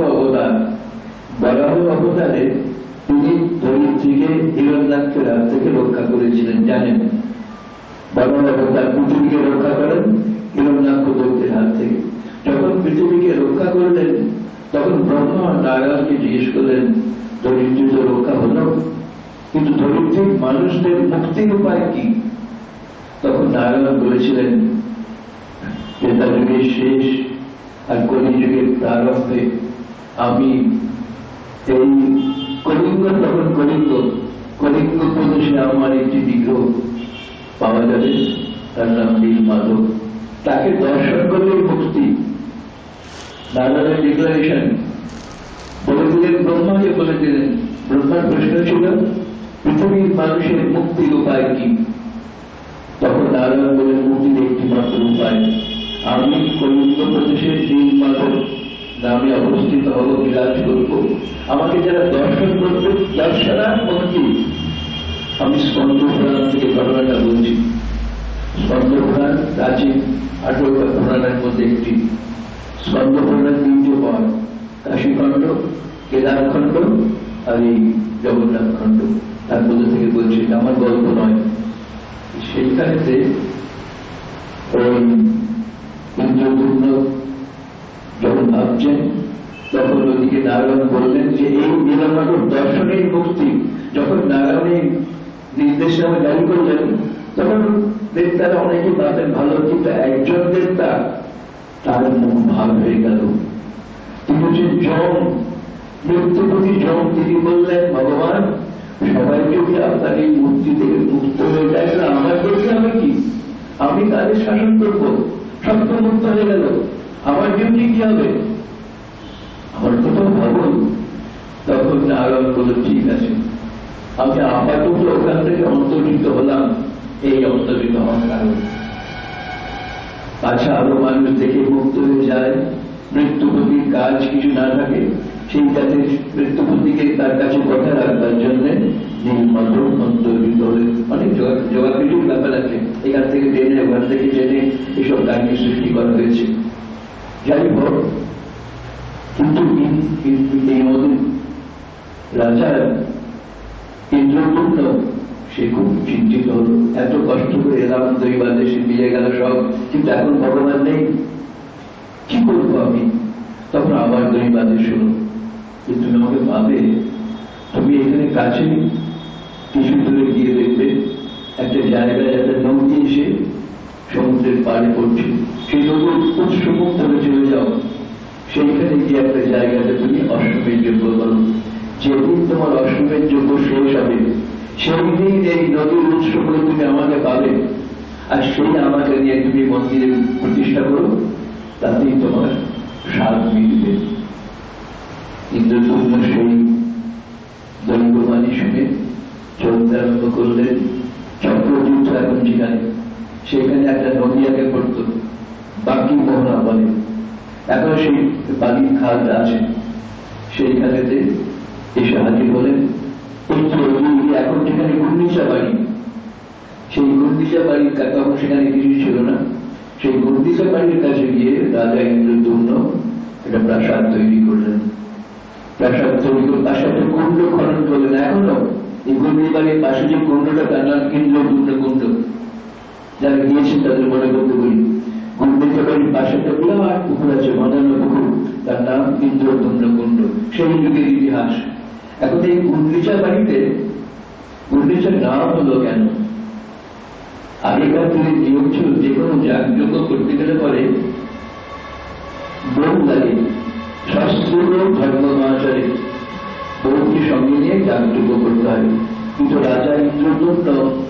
অবতারে তিনি ধরিত্রীকে হিরণ্যাক্ষের হাত থেকে রক্ষা করেছিলেন, জানেন। বরাহ অবতার পৃথিবীকে রক্ষা করেন হিরণ্যাক্ষ দৈত্যের হাত থেকে। যখন পৃথিবীকে রক্ষা করলেন তখন ব্রহ্মা নারায়ণকে জিজ্ঞেস করলেন, ধরিত্রী তো রক্ষা হলো, কিন্তু ধরিত্রীর মানুষদের মুক্তির উপায় কি? তখন নারায়ণ বলেছিলেন, ত্রেতা যুগের শেষ আর কলিযুগের প্রারম্ভে আমি এই কলিঙ্গ, তখন কলিঙ্গ প্রদেশে আমার একটি বিগ্রহ পাওয়া যাবে, তার নাম নীলমাধব। তাকে দর্শন করলেই মুক্তি। নারায়ণের ডিক্লারেশন বলে দিলেন, ব্রহ্মাকে বলে দিলেন। ব্রহ্মার প্রশ্ন ছিল, পৃথিবীর মানুষের মুক্তির উপায় কি? তখন নারায়ণ বলেন, মুক্তির একটি মাত্র উপায়, আমি কলিঙ্গ প্রদেশের নীলমাধব নামে অবস্থিত হব, বিরাজ করব। আমাকে যারা দর্শন করবে, দর্শনার মুক্তি। আমি স্কন্দ পুরাণ থেকে ঘটনাটা বলছি। স্কন্দ পুরাণ প্রাচীন 18টা পুরাণের মধ্যে একটি। স্কন্দ পুরাণের 3টে পর্ব, কাশীখণ্ড, কেদারখণ্ড আর এই জগন্নাথ খণ্ড। তার মধ্যে থেকে বলছি, আমার গল্প নয়। সেইখানেতে ওই ইন্দ্রদুম্ন যখন ভাবছেন তখন ওদিকে নারায়ণ বললেন যে এই নীলমাধব দর্শনের মুক্তি। যখন নারায়ণের নির্দেশনামা জারি করলেন তখন দেবতারা অনেকে ভাবেন ভালো, কিন্তু একজন দেবতা তার মুখ ভাগ হয়ে গেল। তিনি হচ্ছেন যম, মৃত্যুপতি যম। তিনি বললেন ভগবান সবাই যদি আপনার এই মূর্তি থেকে মুক্ত হয়ে যায় আমার পক্ষে আমি কি, আমি তাদের শাসন করবো, সব তো মুক্ত হয়ে গেল, আমার ডিউটি কি হবে, আমার কোথাও ভাবুন। তখন নারায়ণ বলল ঠিক আছে, আমি আপাতত ওখান থেকে অন্তর্হিত হলাম, এই অন্তর্হিত হওয়ার কারণ। আচ্ছা আরো মানুষ দেখে মুক্ত হয়ে যায়, মৃত্যুপতির কাজ কিছু না থাকে, সেই কাজে মৃত্যুপতিকে তার কাছে কথা রাখবার জন্য নীলমাধব অন্তর্হিত হলে অনেক জবাবিটির ব্যাপার আছে, এখান থেকে টেনে ওখান থেকে টেনে এসব কাহিনী সৃষ্টি করা হয়েছে। যাই হোক, কিন্তু এই মধ্যে রাজা ইন্দ্রপুত্র সে খুব চিন্তিত হল, এত কষ্ট করে এলাম, দৈবা দেশে বিয়ে গেল সব, কিন্তু এখন ভগবান নেই, কি করবো আমি? তখন আবার দৈবাদেশ শুনো, কিন্তু আমাকে ভাবে তুমি এখানে কাছে কিছু দূরে গিয়ে দেখবে একটা জায়গায় একটা নদী এসে সমুদ্রের পাড়ে পড়ছে, সেই নদীর উৎসমুখ ধরে চলে যাও, সেইখানে গিয়ে একটা জায়গাতে তুমি অশ্বমেধ যজ্ঞ করো। যেদিন তোমার অশ্বমেধ যজ্ঞ শেষ হবে সেই দিন এই নদীর উৎস করে তুমি আমাকে পাবে, আর সেই আমাকে নিয়ে তুমি মন্দিরে প্রতিষ্ঠা করো, তাতেই তোমার স্বাদ মিলবে। ইন্দ্রপূর্ণ সেই দৈববাণী শুনে চলতে আরম্ভ করলেন। চক্রযুদ্ধ এখন যেখানে, সেখানে একটা নদী আগে পড়তো, বাকি মোহনা বলে, এখন সেই বালির খাল আছে, সেইখানেতে এসে হাজির হলেন। এখন যেখানে ঘূর্ণিচা বাড়ি, সেই ঘূর্ণিচা বাড়ির তখন সেখানে কিছু ছিল না, সেই ঘূর্ণিচা বাড়ির কাছে গিয়ে রাজা ইন্দ্রদুম্ন একটা প্রাসাদ তৈরি করলেন। প্রাসাদ তৈরি করে পাশে একটা কুণ্ড খনন করলেন। এখনো এই ঘূর্ণি বাড়ির পাশে যে কুণ্ডটা তার নাম ইন্দ্রদুম্ন কুণ্ড, যারা গিয়েছেন তাদের মনে করতে বলি, ঘূর্ণিচা বাড়ির পাশে একটা বিরাট পুকুর আছে, বাঁধানো পুকুর, তার নাম ইন্দ্রদুম্ন কুণ্ড, সেই যুগের ইতিহাস। এখন এই ঘূর্ণিচা বাড়িতে ঘূর্ণিচার নাম হলো কেন? আগেকার দিনে নিয়ম ছিল যে কোনো যাগযজ্ঞ করতে গেলে পরে বউ লাগে, শাস্ত্র ধর্মাচারে বউকে সঙ্গে নিয়ে যাগযজ্ঞ করতে হয়। কিন্তু রাজা ইন্দ্রদুম্ন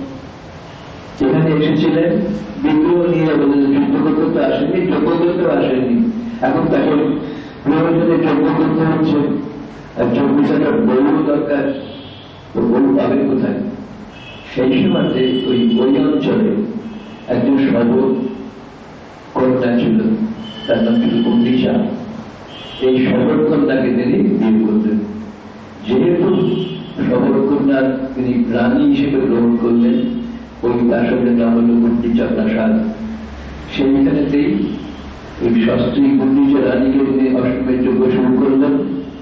যেখানে এসেছিলেন বিগ্রহ নিয়ে যুদ্ধ করতে তো আসেননি, যজ্ঞ করতেও আসেননি, এখন তাকে প্রয়োজনে যজ্ঞ করতে হচ্ছে, আর 24 বউ দরকার, তো বউ পাবে কোথায়? সেই সময়তে ওই অঞ্চলে একজন সবল কন্যা ছিল, তার নাম ছিল কুণ্ডিচা। এই সবল কন্যাকে তিনি বিয়ে করলেন। যেহেতু সবল কন্যা তিনি রানী হিসেবে গ্রহণ করলেন, ওই প্রাসাদের নাম হল কুণ্ডিচা প্রাসাদ। সেইখানেতেই ওই শাস্ত্রী কুণ্ডিচা রানীকে তিনি অষ্টমের যজ্ঞ শুরু করলেন।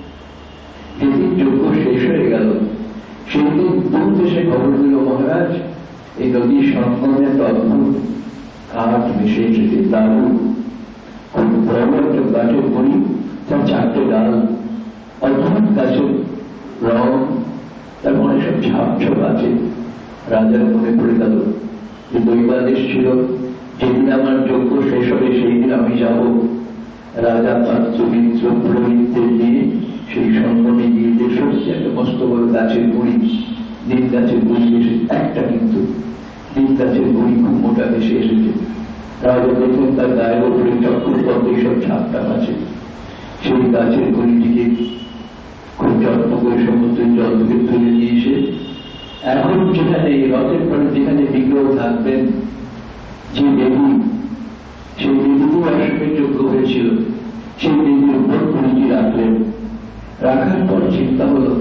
যেদিন যজ্ঞ শেষ হয়ে গেল সেদিন দূর দেশে খবর দিল, মহারাজ এই নদীর সঙ্গমে একটা অদ্ভুত কাঠ মিশে এসেছে, দারুণ, খুব বড় একটা গাছের বড়ি, তার 4টে ডাল, অদ্ভুত গাছের রং, তার মনে সব ঝাপ ঝাপ আছে। রাজার মনে পড়ে গেল যে দৈবাদেশ ছিল যেদিন আমার যজ্ঞ শেষ হবে সেই দিন আমি যাব। রাজা পাত্র মিত্র পুরোহিতদের নিয়ে সেই সঙ্গমে গিয়ে সত্যি একটা মস্ত বড় গাছের গুড়ি, নীল গাছের গুড়ি এসে একটা, কিন্তু নীল গাছের গুড়ি খুব মোটা ভেসে এসেছে। রাজা দেখুন তার গায়ের উপরে চক্রপথ এইসব ছাপটাপ আছে। সেই গাছের গুড়িটিকে খুব যত্ন করে সমুদ্রের জল থেকে তুলে নিয়ে এসে এখন যেখানে রথের পরে যেখানে বিগ্রহ থাকবেন যে দেবী, সেই দেবীও অশ্বমেধ যোগ্য হয়েছিল, সেই দেবীর উপর গুড়িটি রাখলেন। রাখার পর চিন্তা হলো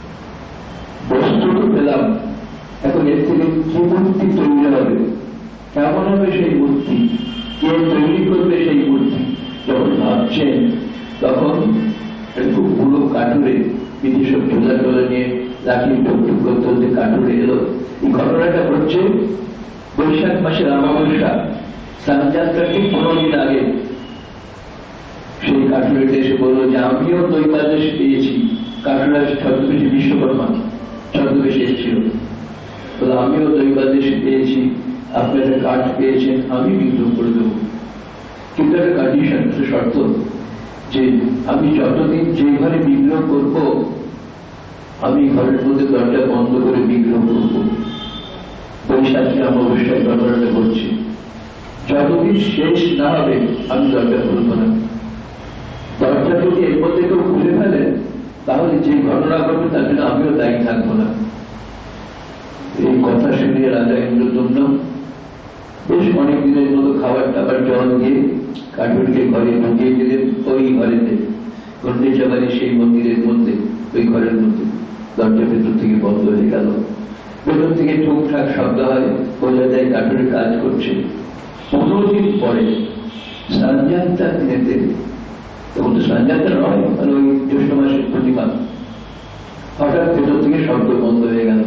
বস্তু তো পেলাম, এখন এর থেকে কি মূর্তি তৈরি হবে, কেমন হবে সেই মূর্তি, কে তৈরি করবে সেই মূর্তি? যখন ভাবছেন তখন খুব পুরো কাঠুরে বিদেশ টোলা টোলা নিয়ে লাঠি টুকটুক করতে হতে কাঠুরে এলো। এই ঘটনাটা হচ্ছে বৈশাখ মাসের অমাবস্যা, স্নানযাত্রা ঠিক 15 দিন আগে। সেই কাঠুরেটা এসে বললো যে আমিও দৈবাদেশ পেয়েছি। কাঠুরা ছদ্মবেশী বিশ্বকর্মা ছদ্মবেশী এসেছিল, বলে আমিও দৈবাদেশ পেয়েছি, আপনারা কাঠ পেয়েছেন, আমি বিদ্রোহ করে দেবো, কিন্তু একটা কন্ডিশন, শর্ত, যে আমি যতদিন যে ঘরে বিগ্রহ করব আমি ঘরের মধ্যে দরজা বন্ধ করে বিগ্রহ করব। বৈশাখী অমাবস্যায় ঘটনাটা করছি, যতদিন শেষ না হবে আমি দরজা খুলব না। দরজা যদি এর মধ্যে কেউ খুলে ফেলে তাহলে যে ঘটনা ঘটবে তার জন্য আমিও দায়ী থাকবো না। এই কথা শুনে রাজা ইন্দ্রদম্ন বেশ অনেক দিনের মতো খাবার টাবার জল দিয়ে কাঠুরকে ঘরে ঢুকিয়ে দিলেন। ওই ঘরেতে গন্ডেচাবাড়ি সেই মন্দিরের মধ্যে, ওই ঘরের মধ্যে দরজা ভেতর থেকে বন্ধ হয়ে গেল। ভেতর থেকে টুকটাক শব্দ হয়, বোঝা যায় কাঠুরে কাজ করছে। 15 দিন পরে সানজাত্রার দিনেতে, তখন তো সানজাত্রা নয়, মানে ওই জ্যৈষ্ঠ মাসের পূর্ণিমা, হঠাৎ ভেতর থেকে শব্দ বন্ধ হয়ে গেল।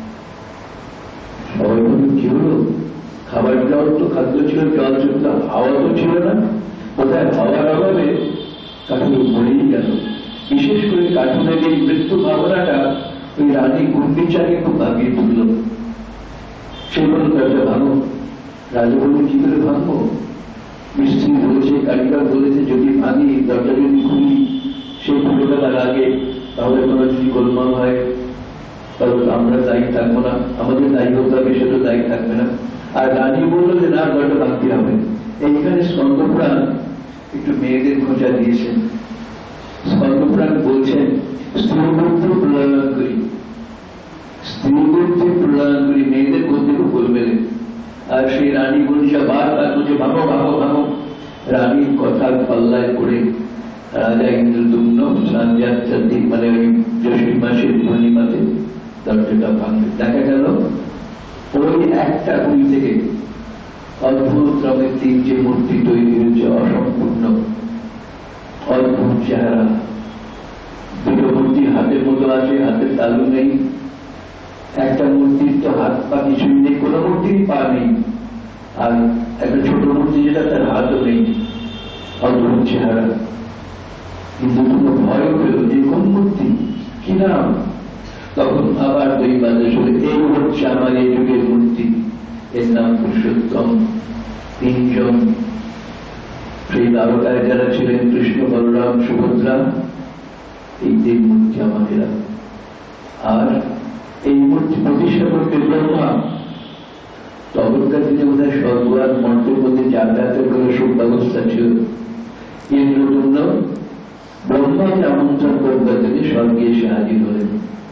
সবাই বলল কি হলো? খাবার জল তো খাদ্য ছিল, জল ছিল, হাওয়া তো ছিল না, কোথায় হাওয়ার অভাবে কাঠুরে মরেই গেল। বিশেষ করে কাঠুরের এই মৃত্যু ভাবনাটা ওই রানী গুন্ডিচাকে খুব ভাবিয়ে তুলল। সেই বলল দরজা ভাঙো। রাজা বলল কি করে ভাঙবো? মিস্ত্রি বলেছে, কারিগর বলেছে যদি ভাঙি, দরজা যদি খুলি সেই খুলে ফেলার আগে, তাহলে তোমার যদি গোলমাল হয় তাহলে আমরা দায়ী থাকবো না, আমাদের দায়ী হতে হবে, সে তো দায়ী থাকবে না। আর রানী বললো যে না, দরজা ভাঙতে হবে। এইখানে স্কন্দপুরাণ একটু মেয়েদের খোঁজা দিয়েছেন। স্কন্দপুরাণ বলছেন স্ত্রী বুদ্ধি প্রলয়ন করি, স্ত্রী বুদ্ধি প্রলয়ন করি, মেয়েদের বুদ্ধিকে বলবেন। আর সেই রানী বলছে বারবার বলছে ভাঙো ভাঙো ভাঙো। রানীর কথার পাল্লায় পড়ে রাজা ইন্দ্রদম্ন সানজাত্রার দিন, মানে ওই জ্যৈষ্ঠ মাসের পূর্ণিমাতে দরজাটা ভাঙবে। দেখা গেল ওই একটা কুই থেকে অদ্ভুত রঙের 3টে মূর্তি তৈরি হয়েছে, অসম্পূর্ণ, অদ্ভুত চেহারা। 2টো মূর্তি হাতের মতো আছে, হাতের তালু নেই। একটা মূর্তির তো হাত পা কিছুই নেই, কোনো মূর্তির পা নেই। আর একটা ছোট মূর্তি যেটা, তার হাতও নেই, অদ্ভুত চেহারা। কিন্তু কোনো ভয় পেল যে কোন মূর্তি, কি নাম? তখন আবার দৈবাদেশ হলে এই হচ্ছে আমার এই যুগের মূর্তি, এর নাম পুরুষোত্তম। 3জন সেই দ্বারকায় যারা ছিলেন, কৃষ্ণ, বলরাম, সুভদ্রা, এই 3 মূর্তি আমাদের। আর এই মূর্তি প্রতিষ্ঠা করতে ব্রহ্মা, তখনকার দিনে বোধ হয় স্বর্গ আর মন্ত্রের মধ্যে যাতায়াতের করে সুব্যবস্থা ছিল। ইন্দ্রদম্ন ব্রহ্মাকে আমন্ত্রণ করবার জন্য স্বর্গে এসে হাজির হলেন।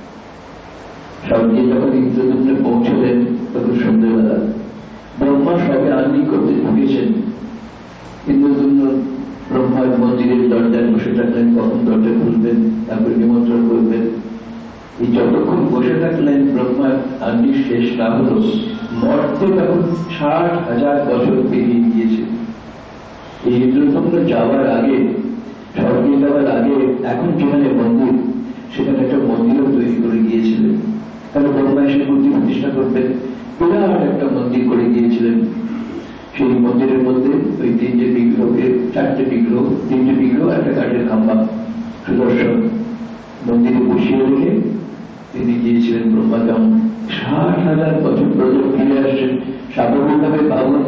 স্বর্গে যখন ইন্দ্রদম্নে পৌঁছলেন তখন সন্ধ্যেবেলা ব্রহ্মা সবে আন্নি করতে ঢুকেছেন। ইন্দ্রদম্ন ব্রহ্মার মন্দিরের দরজায় বসে থাকলেন, কখন দরজা খুলবেন, তারপরে নিমন্ত্রণ করবেন। এই যতক্ষণ বসে থাকলেন ব্রহ্মার আন্নি শেষ না হলো, মর্তে তখন 60,000 বছর পেরিয়ে গিয়েছে। এই ইন্দ্রদম্ন যাওয়ার আগে, স্বর্গে যাওয়ার আগে, এখন যেখানে মন্দির, সেখানে একটা মন্দিরও তৈরি করে গিয়েছিলেন। কারণ ব্রহ্মা এসে মূর্তি প্রতিষ্ঠা করবেন, বিরাট একটা মন্দির করে গিয়েছিলেন। সেই মন্দিরের মধ্যে ওই 3টে বিগ্রহকে, 4টে বিগ্রহ, 3টে বিগ্রহ, একটা কাঠের খাম্বা, সুদর্শন মন্দিরে বসিয়ে রেখে তিনি গিয়েছিলেন। ব্রহ্মা তেমন 60,000 বছর পর্যন্ত ফিরে আসছেন। স্বাভাবিকভাবে ভাবুন,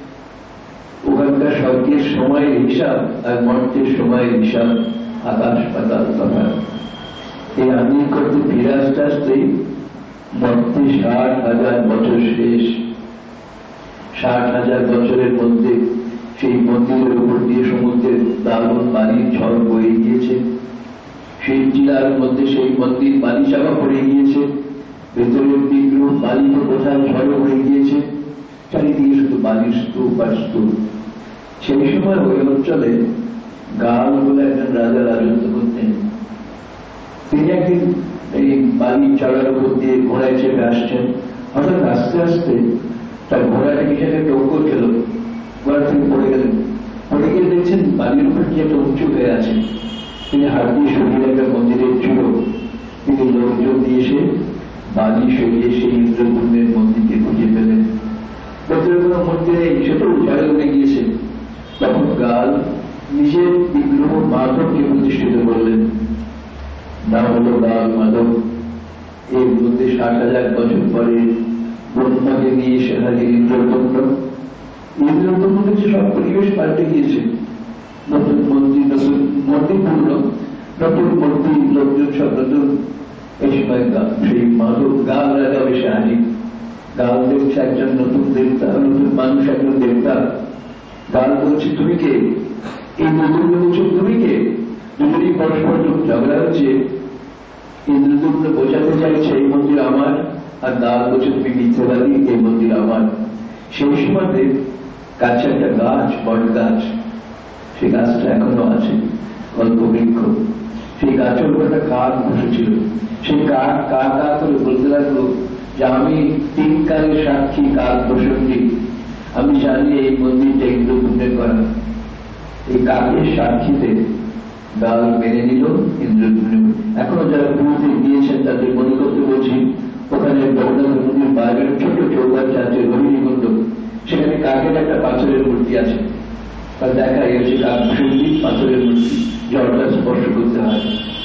ওখানকার স্বর্গের সময়ের হিসাব আর মর্তের সময়ের হিসাব আকাশ পাতাল তফাৎ। এই আমির করতে ফিরে আসতে আসতেই মর্তে 60,000 বছর শেষ। 60,000 বছরের মধ্যে সেই মন্দিরের উপর দিয়ে সমুদ্রের দারুণ বালির ঝড় বয়ে গিয়েছে। সেই টিলার মধ্যে সেই মন্দির বালি চাপা পড়ে গিয়েছে। ভেতরের বিগ্রহ বালি কোথায় ঝড় হয়ে গিয়েছে, চারিদিকে শুধু বালির স্তূপ আর স্তূপ। সেই সময় ওই অঞ্চলে গাল বলে একজন রাজা রাজত্ব করতেন। তিনি একদিন এই বালির চড়ার উপর দিয়ে ঘোড়ায় চেপে আসছেন। হঠাৎ আস্তে আস্তে তার ঘোড়াটা কিসের টক্কর খেল, ঘোড়া থেকে পড়ে গেলেন। পড়ে গিয়ে দেখছেন বালির উপর কি একটা উঁচু হয়ে আছে। তিনি হাত দিয়ে সরিয়ে একটা মন্দিরের চূড়ো, তিনি লোকজন দিয়ে এসে বালি সরিয়ে সেই ইন্দ্রদম্নের মন্দিরকে খুঁজে পেলেন। ভেতরে কোনো মন্দির নেই, সেটাও উজাড় হয়ে গিয়েছে। তখন গাল নিজের বিগ্রহ মাধবকে প্রতিষ্ঠিত করলেন, নাম হল গাল মাধব। এর মধ্যে 60,000 বছর পরে ব্রহ্মাকে নিয়ে এসে হাজির ইন্দ্রদম্ন। ইন্দ্রদম্নকে সব পরিবেশ পাল্টে গিয়েছে, নতুন মন্দির, নতুন মন্দিরপূর্ণ, নতুন মূর্তি, লোকজন সব নতুন। এই সময় সেই মাধব গাল রাজা এসে হাজির। গাল দেখছে একজন নতুন দেবতা, নতুন মানুষ, একজন দেবতা। গাল বলছে তুমি কে? ইন্দ্রদম্ন বলছে তুমি কে? দুজনই পরস্পর ঝগড়া হচ্ছে। ইন্দ্রদম্ন বোঝাতে চাইছে এই মন্দির আমার, আর গাল বলছে তুমি মিথ্যাবাদী, এই মন্দির আমার। সেই সময়তে কাছে একটা গাছ, বট গাছ, সেই গাছটা এখনো আছে, কল্পবৃক্ষ। সেই গাছের উপর একটা কাক বসেছিল। সেই কাক কা কা করে বলতে লাগলো যে আমি 3 কালের সাক্ষী, কাক বসন্তী, আমি জানি এই মন্দিরটা ইন্দ্রদম্নের করা। এই কাকের সাক্ষীতে গাল মেনে নিল ইন্দ্রদম্ন। এখনো যারা পুরীতে গিয়েছেন তাদের মনে করতে বলছি, ওখানে জগন্নাথ মন্দির বাইরের ছোট চৌবাচ্চা আছে, রোহিণী কুণ্ড, সেখানে কাকের একটা পাথরের মূর্তি আছে। তার দেখা গেছে কাক বসন্তী, পাথরের মূর্তি, জলটা স্পর্শ করতে হয়।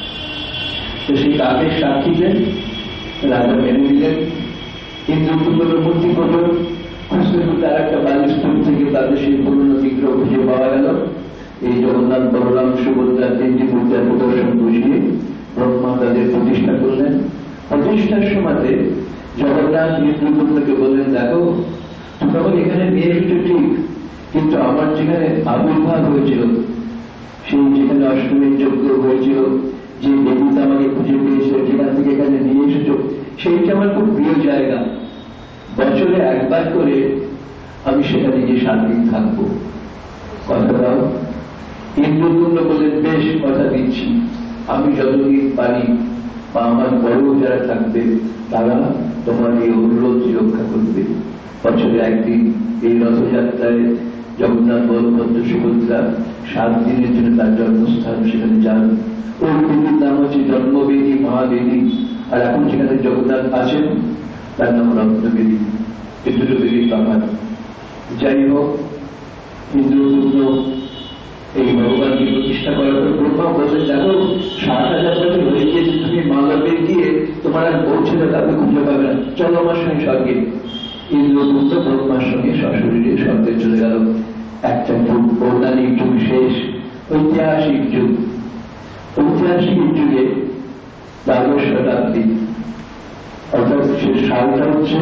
তো সেই কাকের সাক্ষীতে রাজা মেনে নিলেন। ইন্দ্রদম্নের মূর্তি করল, খুঁজতে খুঁজতে আর একটা বালিস্তূপ থেকে তাদের সেই পুরনো বিগ্রহ খুঁজে পাওয়া গেল। এই জগন্নাথ, বলরাম, সুভদ্রা 3টি মূর্তির প্রদর্শন বসিয়ে ব্রহ্মা তাদের প্রতিষ্ঠা করলেন। প্রতিষ্ঠার সময়তে জগন্নাথ ইন্দ্রদম্নকে বললেন, দেখো তোমরা এখানে নিয়ে এসেছো ঠিক, কিন্তু আমার যেখানে আবির্ভাব হয়েছিল, সেই যেখানে অষ্টমীর যজ্ঞ হয়েছিল, যে দেবতা আমাকে খুঁজে পেয়েছিল, যেখান থেকে এখানে নিয়ে এসেছো, সেইটা আমার খুব প্রিয় জায়গা। বছরে একবার করে আমি সেখানে গিয়ে 7 দিন থাকবো, কথা দাও। ইন্দ্রদম্ন বললেন, বেশ, কথা দিচ্ছি, আমি যতদিন পারি বা আমার বড় যারা থাকবে তারা তোমার এই অনুরোধ রক্ষা করবে। বছরে একদিন এই রথযাত্রায় জগন্নাথ, বলভদ্র, সুভদ্রা 7 দিনের জন্য তার জন্মস্থান, সেখানে যান। ওই দেবীর নাম হচ্ছে জন্মবেদী, মহাবেদী। আর এখন যেখানে জগন্নাথ আছেন তার নাম রত্নবেদী। এই দুটো বেদির ব্যাপার। যাই হোক, ইন্দ্রদম্ন এই ভগবানকে প্রতিষ্ঠা করার পর ব্রহ্মা বললেন, দেখো 60,000 বছর হয়ে গিয়েছে, তুমি মালবে গিয়ে তোমার আর পৌঁছলে তাকে খুঁজে পাবে না, চলো আমার সঙ্গে স্বর্গে। ইন্দ্রদম্ন ব্রহ্মার সঙ্গে সশরীরে স্বর্গে চলে গেল। একটা যুগ, পৌরাণিক যুগ শেষ, ঐতিহাসিক যুগ। ঐতিহাসিক যুগে 12 শতাব্দী, অর্থাৎ সে সালটা হচ্ছে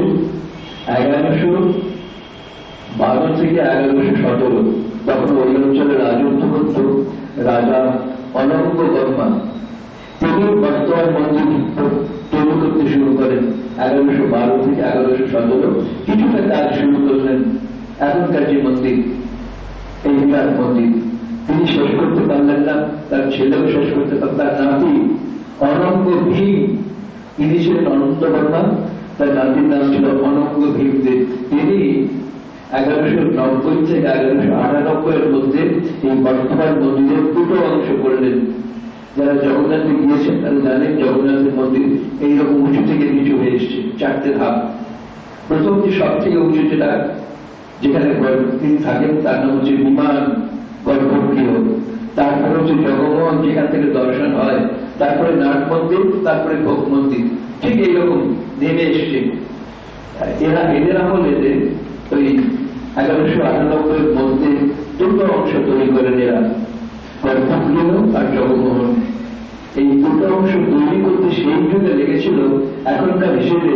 1112 থেকে 1117। তখন ওই অঞ্চলে রাজত্ব করত রাজা অনঙ্গ বর্মা। তিনি বর্তমান মন্দির তৈরি করতে শুরু করেন 1112 থেকে 1117। কিছুটা কাজ শুরু করলেন। এখনকার যে মন্দির, এই বিরাট মন্দির, তিনি শেষ করতে পারলেন না, তার ছেলেও শেষ করতে পারলেন। তার নাতি অনঙ্গ ভীম, তিনি ছিলেন অনন্ত বর্মা, তার নাতির নাম ছিল অনঙ্গ ভীমদেব। তিনি 1190 থেকে 1198 মধ্যে এই বর্তমান মন্দিরের 2টো অংশ করলেন। যারা জগন্নাথে গিয়েছেন তারা জানেন জগন্নাথের মন্দির এইরকম উঁচু থেকে নিচু হয়ে এসছে, 4টে ধাপ। প্রথম যে সব থেকে উঁচু, যেটা যেখানে তিনি থাকেন, তার নাম হচ্ছে বিমান গর্ভগৃহ। তারপরে হচ্ছে জগমোহন, যেখান থেকে দর্শন হয়। তারপরে নাট মন্দির, তারপরে ভোগ মন্দির। ঠিক এইরকম নেমে এসছে। এদের আমলে ওই 1198 মধ্যে 2টো অংশ তৈরি করেন এরা, গর্ভগৃহ আর জগমোহন। এই 2টো অংশ তৈরি করতে সেই যুগে লেগেছিল এখনকার হিসেবে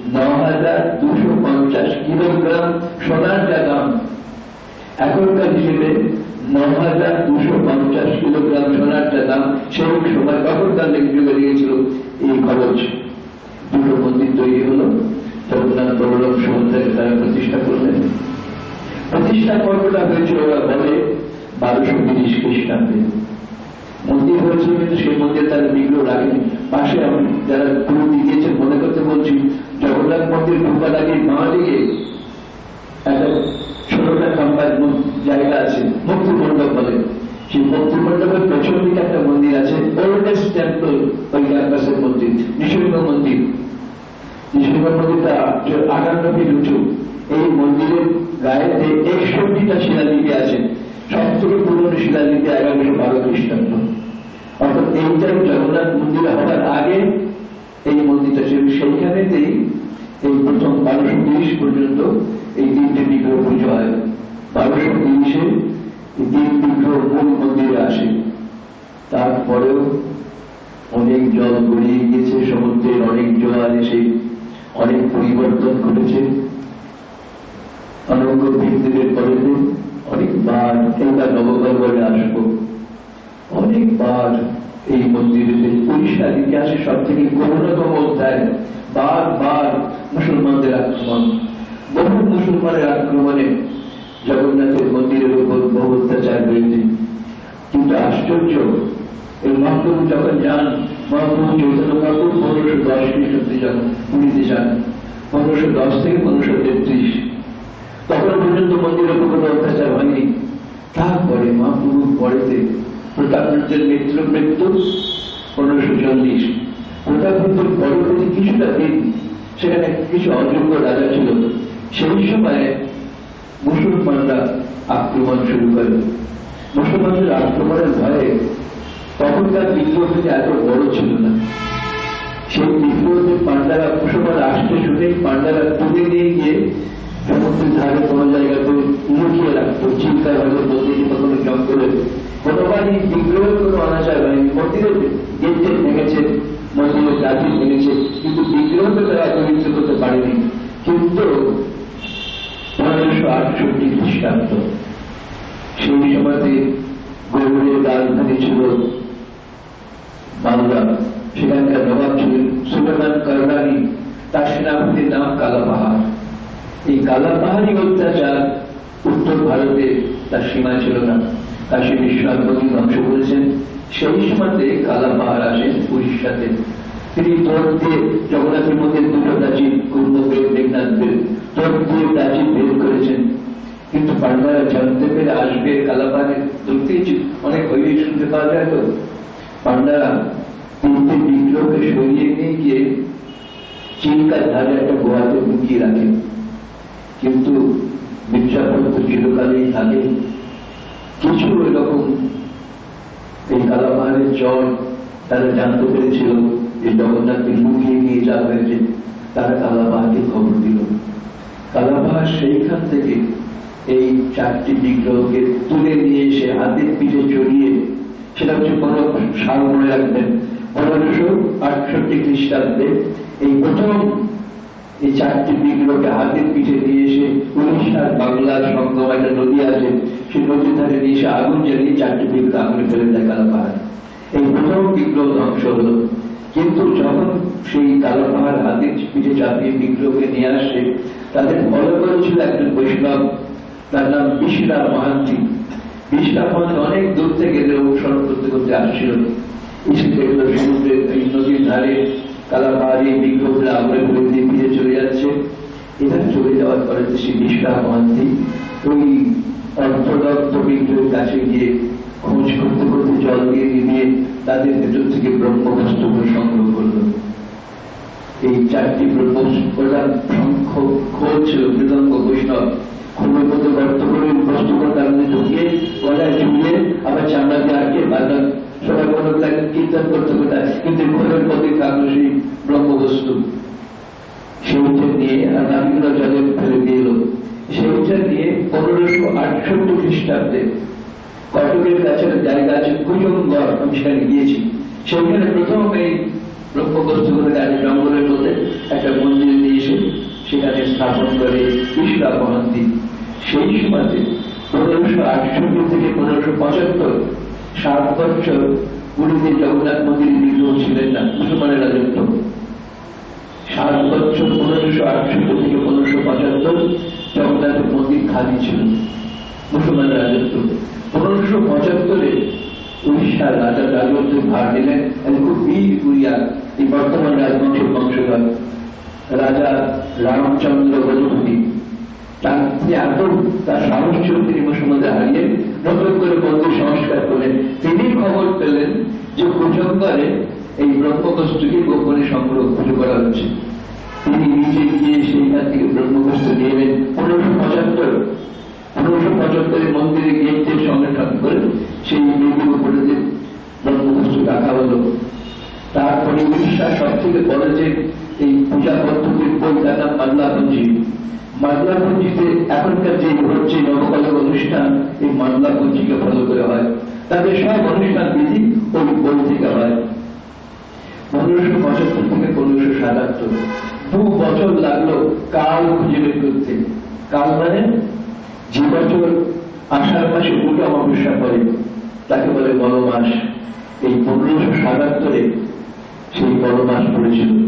9,250 কিলোগ্রাম সোনার যা দাম, এখনকার হিসেবে 9,250 কিলোগ্রাম সোনার যা দাম, সেই সময় তখনকার যুগে লেগেছিল এই খরচ। 2টো মন্দির তৈরি হলো। জগন্নাথ, বলরাম, সুভদ্রাকে তারা প্রতিষ্ঠা করলেন। প্রতিষ্ঠা পর্বটা হয়েছিল ওরা বলে 1230 খ্রিস্টাব্দে। মন্দির হয়েছিল, কিন্তু সেই মন্দিরে তারা বিগ্রহ রাখেনি। পাশে আমি যারা পুরী গিয়েছেন মনে করতে বলছি, জগন্নাথ মন্দির ঢোকার আগে বাঁ দিকে একটা ছোটটা খাম্বার জায়গা আছে, মুক্তি মণ্ডপ বলে। সেই মুক্তি মণ্ডপের পেছন দিকে একটা মন্দির আছে, ওল্ডেস্ট টেম্পল ওই ক্যাম্পাসের মন্দির, নৃসিংহ মন্দির। নৃসিংহ মন্দিরটা 58 ফিট উঁচু। এই মন্দিরের গায়েতে 61টা শিলালিপি আছে। সব থেকে পুরনো শিলালিপি 1112 খ্রিস্টাব্দ। অর্থাৎ এইটাই জগন্নাথ মন্দির হওয়ার আগে এই মন্দিরটা ছিল। সেইখানেতেই এই প্রথম 1230 পর্যন্ত এই 3টে বিগ্রহ পুজো হয়। 1230-এ এই 3 বিগ্রহ মূল মন্দিরে আসে। তারপরেও অনেক জল গড়িয়ে গিয়েছে, সমুদ্রের অনেক জোয়ার এসে অনেক পরিবর্তন ঘটেছে। অনঙ্গ বিদ্যুতের পরেতে অনেকবার এইবার নবকলবরে আসবো, অনেকবার এই মন্দিরে পরিষ্কার ইতিহাসে সব থেকে গভীরতম অধ্যায়। বারবার মুসলমানদের আক্রমণ, বহু মুসলমানের আক্রমণে জগন্নাথের মন্দিরের উপর বহু অত্যাচার হয়েছে। কিন্তু আশ্চর্য, এই মহাপ্রভু যখন যান, মহাপ্রভু চৈতন্য ঠাকুর 1510 খ্রিস্টাব্দে যখন পুরীতে যান, 1510 থেকে 1533, তখন পর্যন্ত মন্দিরের উপর কোনো অত্যাচার হয়নি। তারপরে মহাপ্রভুর পরেতে প্রতাপরুদ্রের মৃত্যু 1540। প্রতাপরুদ্রের পরবর্তী কিছুটা দিন সেখানে কিছু অযোগ্য রাজা ছিল। সেই সময়ে মুসলমানরা আক্রমণ শুরু করে। মুসলমানদের আক্রমণের ভয়ে তখনকার বিগ্রহটি এত বড় ছিল না। সেই বিগ্রহদের পান্ডারা মুসলমান আসতে শুনেই পান্ডারা তুলে নিয়ে গিয়ে সমুদ্রের ধারে কোনো জায়গাতে লুকিয়ে রাখতো। চিন্তার হয়তো বলতে কোনো জঙ্গলে কোনোবারই বিগ্রহ কোনো অনাচার হয়নি। মন্দিরের গেটে ভেঙেছে, মন্দিরের গাছে ভেঙেছে, কিন্তু বিগ্রহকে তারা পবিত্র করতে পারেনি। কিন্তু 1568 খ্রিস্টাব্দ, সেই সময়তে গৌড়ের রাজধানী ছিল বাংলা। সেখানকার নবাব ছিলেন সুলেমান কররানি, তার সেনাপতির নাম কালাপাহাড়। এই কালাপাহাড়ি অত্যাচার উত্তর ভারতে তার সীমা ছিল না। কাশী বিশ্বনাথ ধ্বংস করেছেন। সেই সময়তে কালাপাহাড় আসেন উড়িষ্যাতে। তিনি তোর দিয়ে জগন্নাথের মধ্যে 2টো প্রাচীর, কুম্ভবেদ, মেঘনাথবেদ, তোর দিয়ে প্রাচীর ভেদ করেছেন। কিন্তু পান্ডারা জানতে পেরে আসবে কালাপাহাড়ে ধরতে, অনেক বই শুনতে পাওয়া যায়। তো পান্ডারা 3টে বিগ্রহকে সরিয়ে নিয়ে গিয়ে চিল্কার ধারে একটা গোয়াতে লুকিয়ে রাখে। কিন্তু মির্জাপুর তো চিরকালেই থাকে। কিছু এরকম এই কালাপাহাড়ের চর তারা জানতে পেরেছিল যে জগন্নাথকে লুকিয়ে নিয়ে যাওয়া হয়েছে। তারা কালাপাহাড়কে খবর দিল। কালাপাহাড় সেইখান থেকে এই 4টি বিগ্রহকে তুলে নিয়ে এসে হাতের পিঠে চড়িয়ে, সেটা হচ্ছে কোনো সাল মনে রাখবেন, 1568 খ্রিস্টাব্দে এই প্রথম এই 4টি বিগ্রহকে হাতের পিঠে নিয়ে এসে উড়িষ্যার বাংলার সঙ্গম একটা নদী আছে, সেই নদীর ধারে নিয়ে এসে আগুন জ্বালিয়ে 4টি বিগ্রহ আগুনে ফেলে দেয় কালাপাহাড়। এই প্রথম বিগ্রহ ধ্বংস হল। কিন্তু যখন সেই কালাপাহাড় হাতের পিঠে চাপিয়ে বিগ্রহকে নিয়ে আসে, তাদের ফলো করেছিল একজন বৈষ্ণব, তার নাম বিশলা মহান্তি। বিশলা মহান্তি অনেক দূর থেকে অনুসরণ করতে করতে আসছিল। এসে দেখলো সমুদ্রের এই নদীর ধারে কালাপাহাড়ি বিগ্রহগুলো আগুনে ফেলে দিয়ে ফিরে চলে যাচ্ছে। এটা চলে যাওয়ার পরে সেই বিশলা মহান্তি ওই অর্থদত্ত বিগ্রহের কাছে গিয়ে খোঁজ করতে করতে জল দিয়ে নিয়ে তাদের ভেতর থেকে ব্রহ্মবস্তুগুলো সংগ্রহ করল। এই 4টি প্রধান সংখ্যক খোঁজ ছিল মৃদঙ্গ বৈষ্ণব। খুবের মধ্যে গর্ত করে বস্তুগুলো তার মধ্যে ঢুকিয়ে গলায় ঝুলিয়ে আবার চামড়াতে আটকে বাঁধন সবাই কোনো কীর্তন করতে করতে, কিন্তু ঘরের পথে থাকলো সেই ব্রহ্মবস্তু। সেইটা নিয়ে আর নাবিকরা জলে ফেলে দিয়ে এলো। সেইটা নিয়ে 1568 খ্রিস্টাব্দে কটকের কাছে জায়গা আছে কুজঙ্গর, আমি সেখানে গিয়েছি। সেখানে প্রথম এই ব্রহ্মবস্তুগুলোকে আজ জঙ্গলের মধ্যে একটা মন্দিরে নিয়ে এসে সেখানে স্থাপন করে বিশলা মহান্তি। সেই সময়তে 1568 থেকে 1575, 7 বছর পুরীতে জগন্নাথ মন্দিরে বিগ্রহ ছিলেন না, মুসলমানের রাজত্ব। 7 বছর 1568 থেকে 1575 জগন্নাথের মন্দির খালি ছিল, মুসলমানের রাজত্ব। 1575-এ উড়িষ্যার রাজা রাজবংশের ভার নিলেন খুব বীর কুরিয়া, এই বর্তমান রাজবংশের বংশধর রাজা রামচন্দ্র গজপতি। তার সাহস ছিল, তিনি মুসলমানদের হারিয়ে নতুন করে মন্দির সংস্কার করলেন। তিনি খবর পেলেন যে কুজঙ্গরে এই ব্রহ্মবস্তুকে গোপনে সংগ্রহ করা হচ্ছে। তিনি নিজে গিয়ে সেইখান থেকে ব্রহ্মবস্তু নিয়ে এলেন। 1575 1575 মন্দিরে গিয়ে সংগঠন করে সেই দেবীর উপরে যে ব্রহ্মপুত্র রাখা হলো। তারপরে উড়িষ্যার সব থেকে বড় যে এই পূজা পদ্ধতির বই তার নাম মাল্লাপঞ্জি। মাল্লাপঞ্জিতে এখনকার যে হচ্ছে নবকলের অনুষ্ঠান এই মাল্লাপঞ্জিকে ফলো করে হয়। তাদের সব অনুষ্ঠান বিধি ওই বই থেকে হয়। 1575 থেকে 1577 2 বছর লাগলো কাল খুঁজে বের করতে। কাল মানে যে বছর আষাঢ় মাসে দুটো অমাবস্যা পড়ে তাকে বলে বড় মাস। এই 1577 সেই বড় মাস পড়েছিল।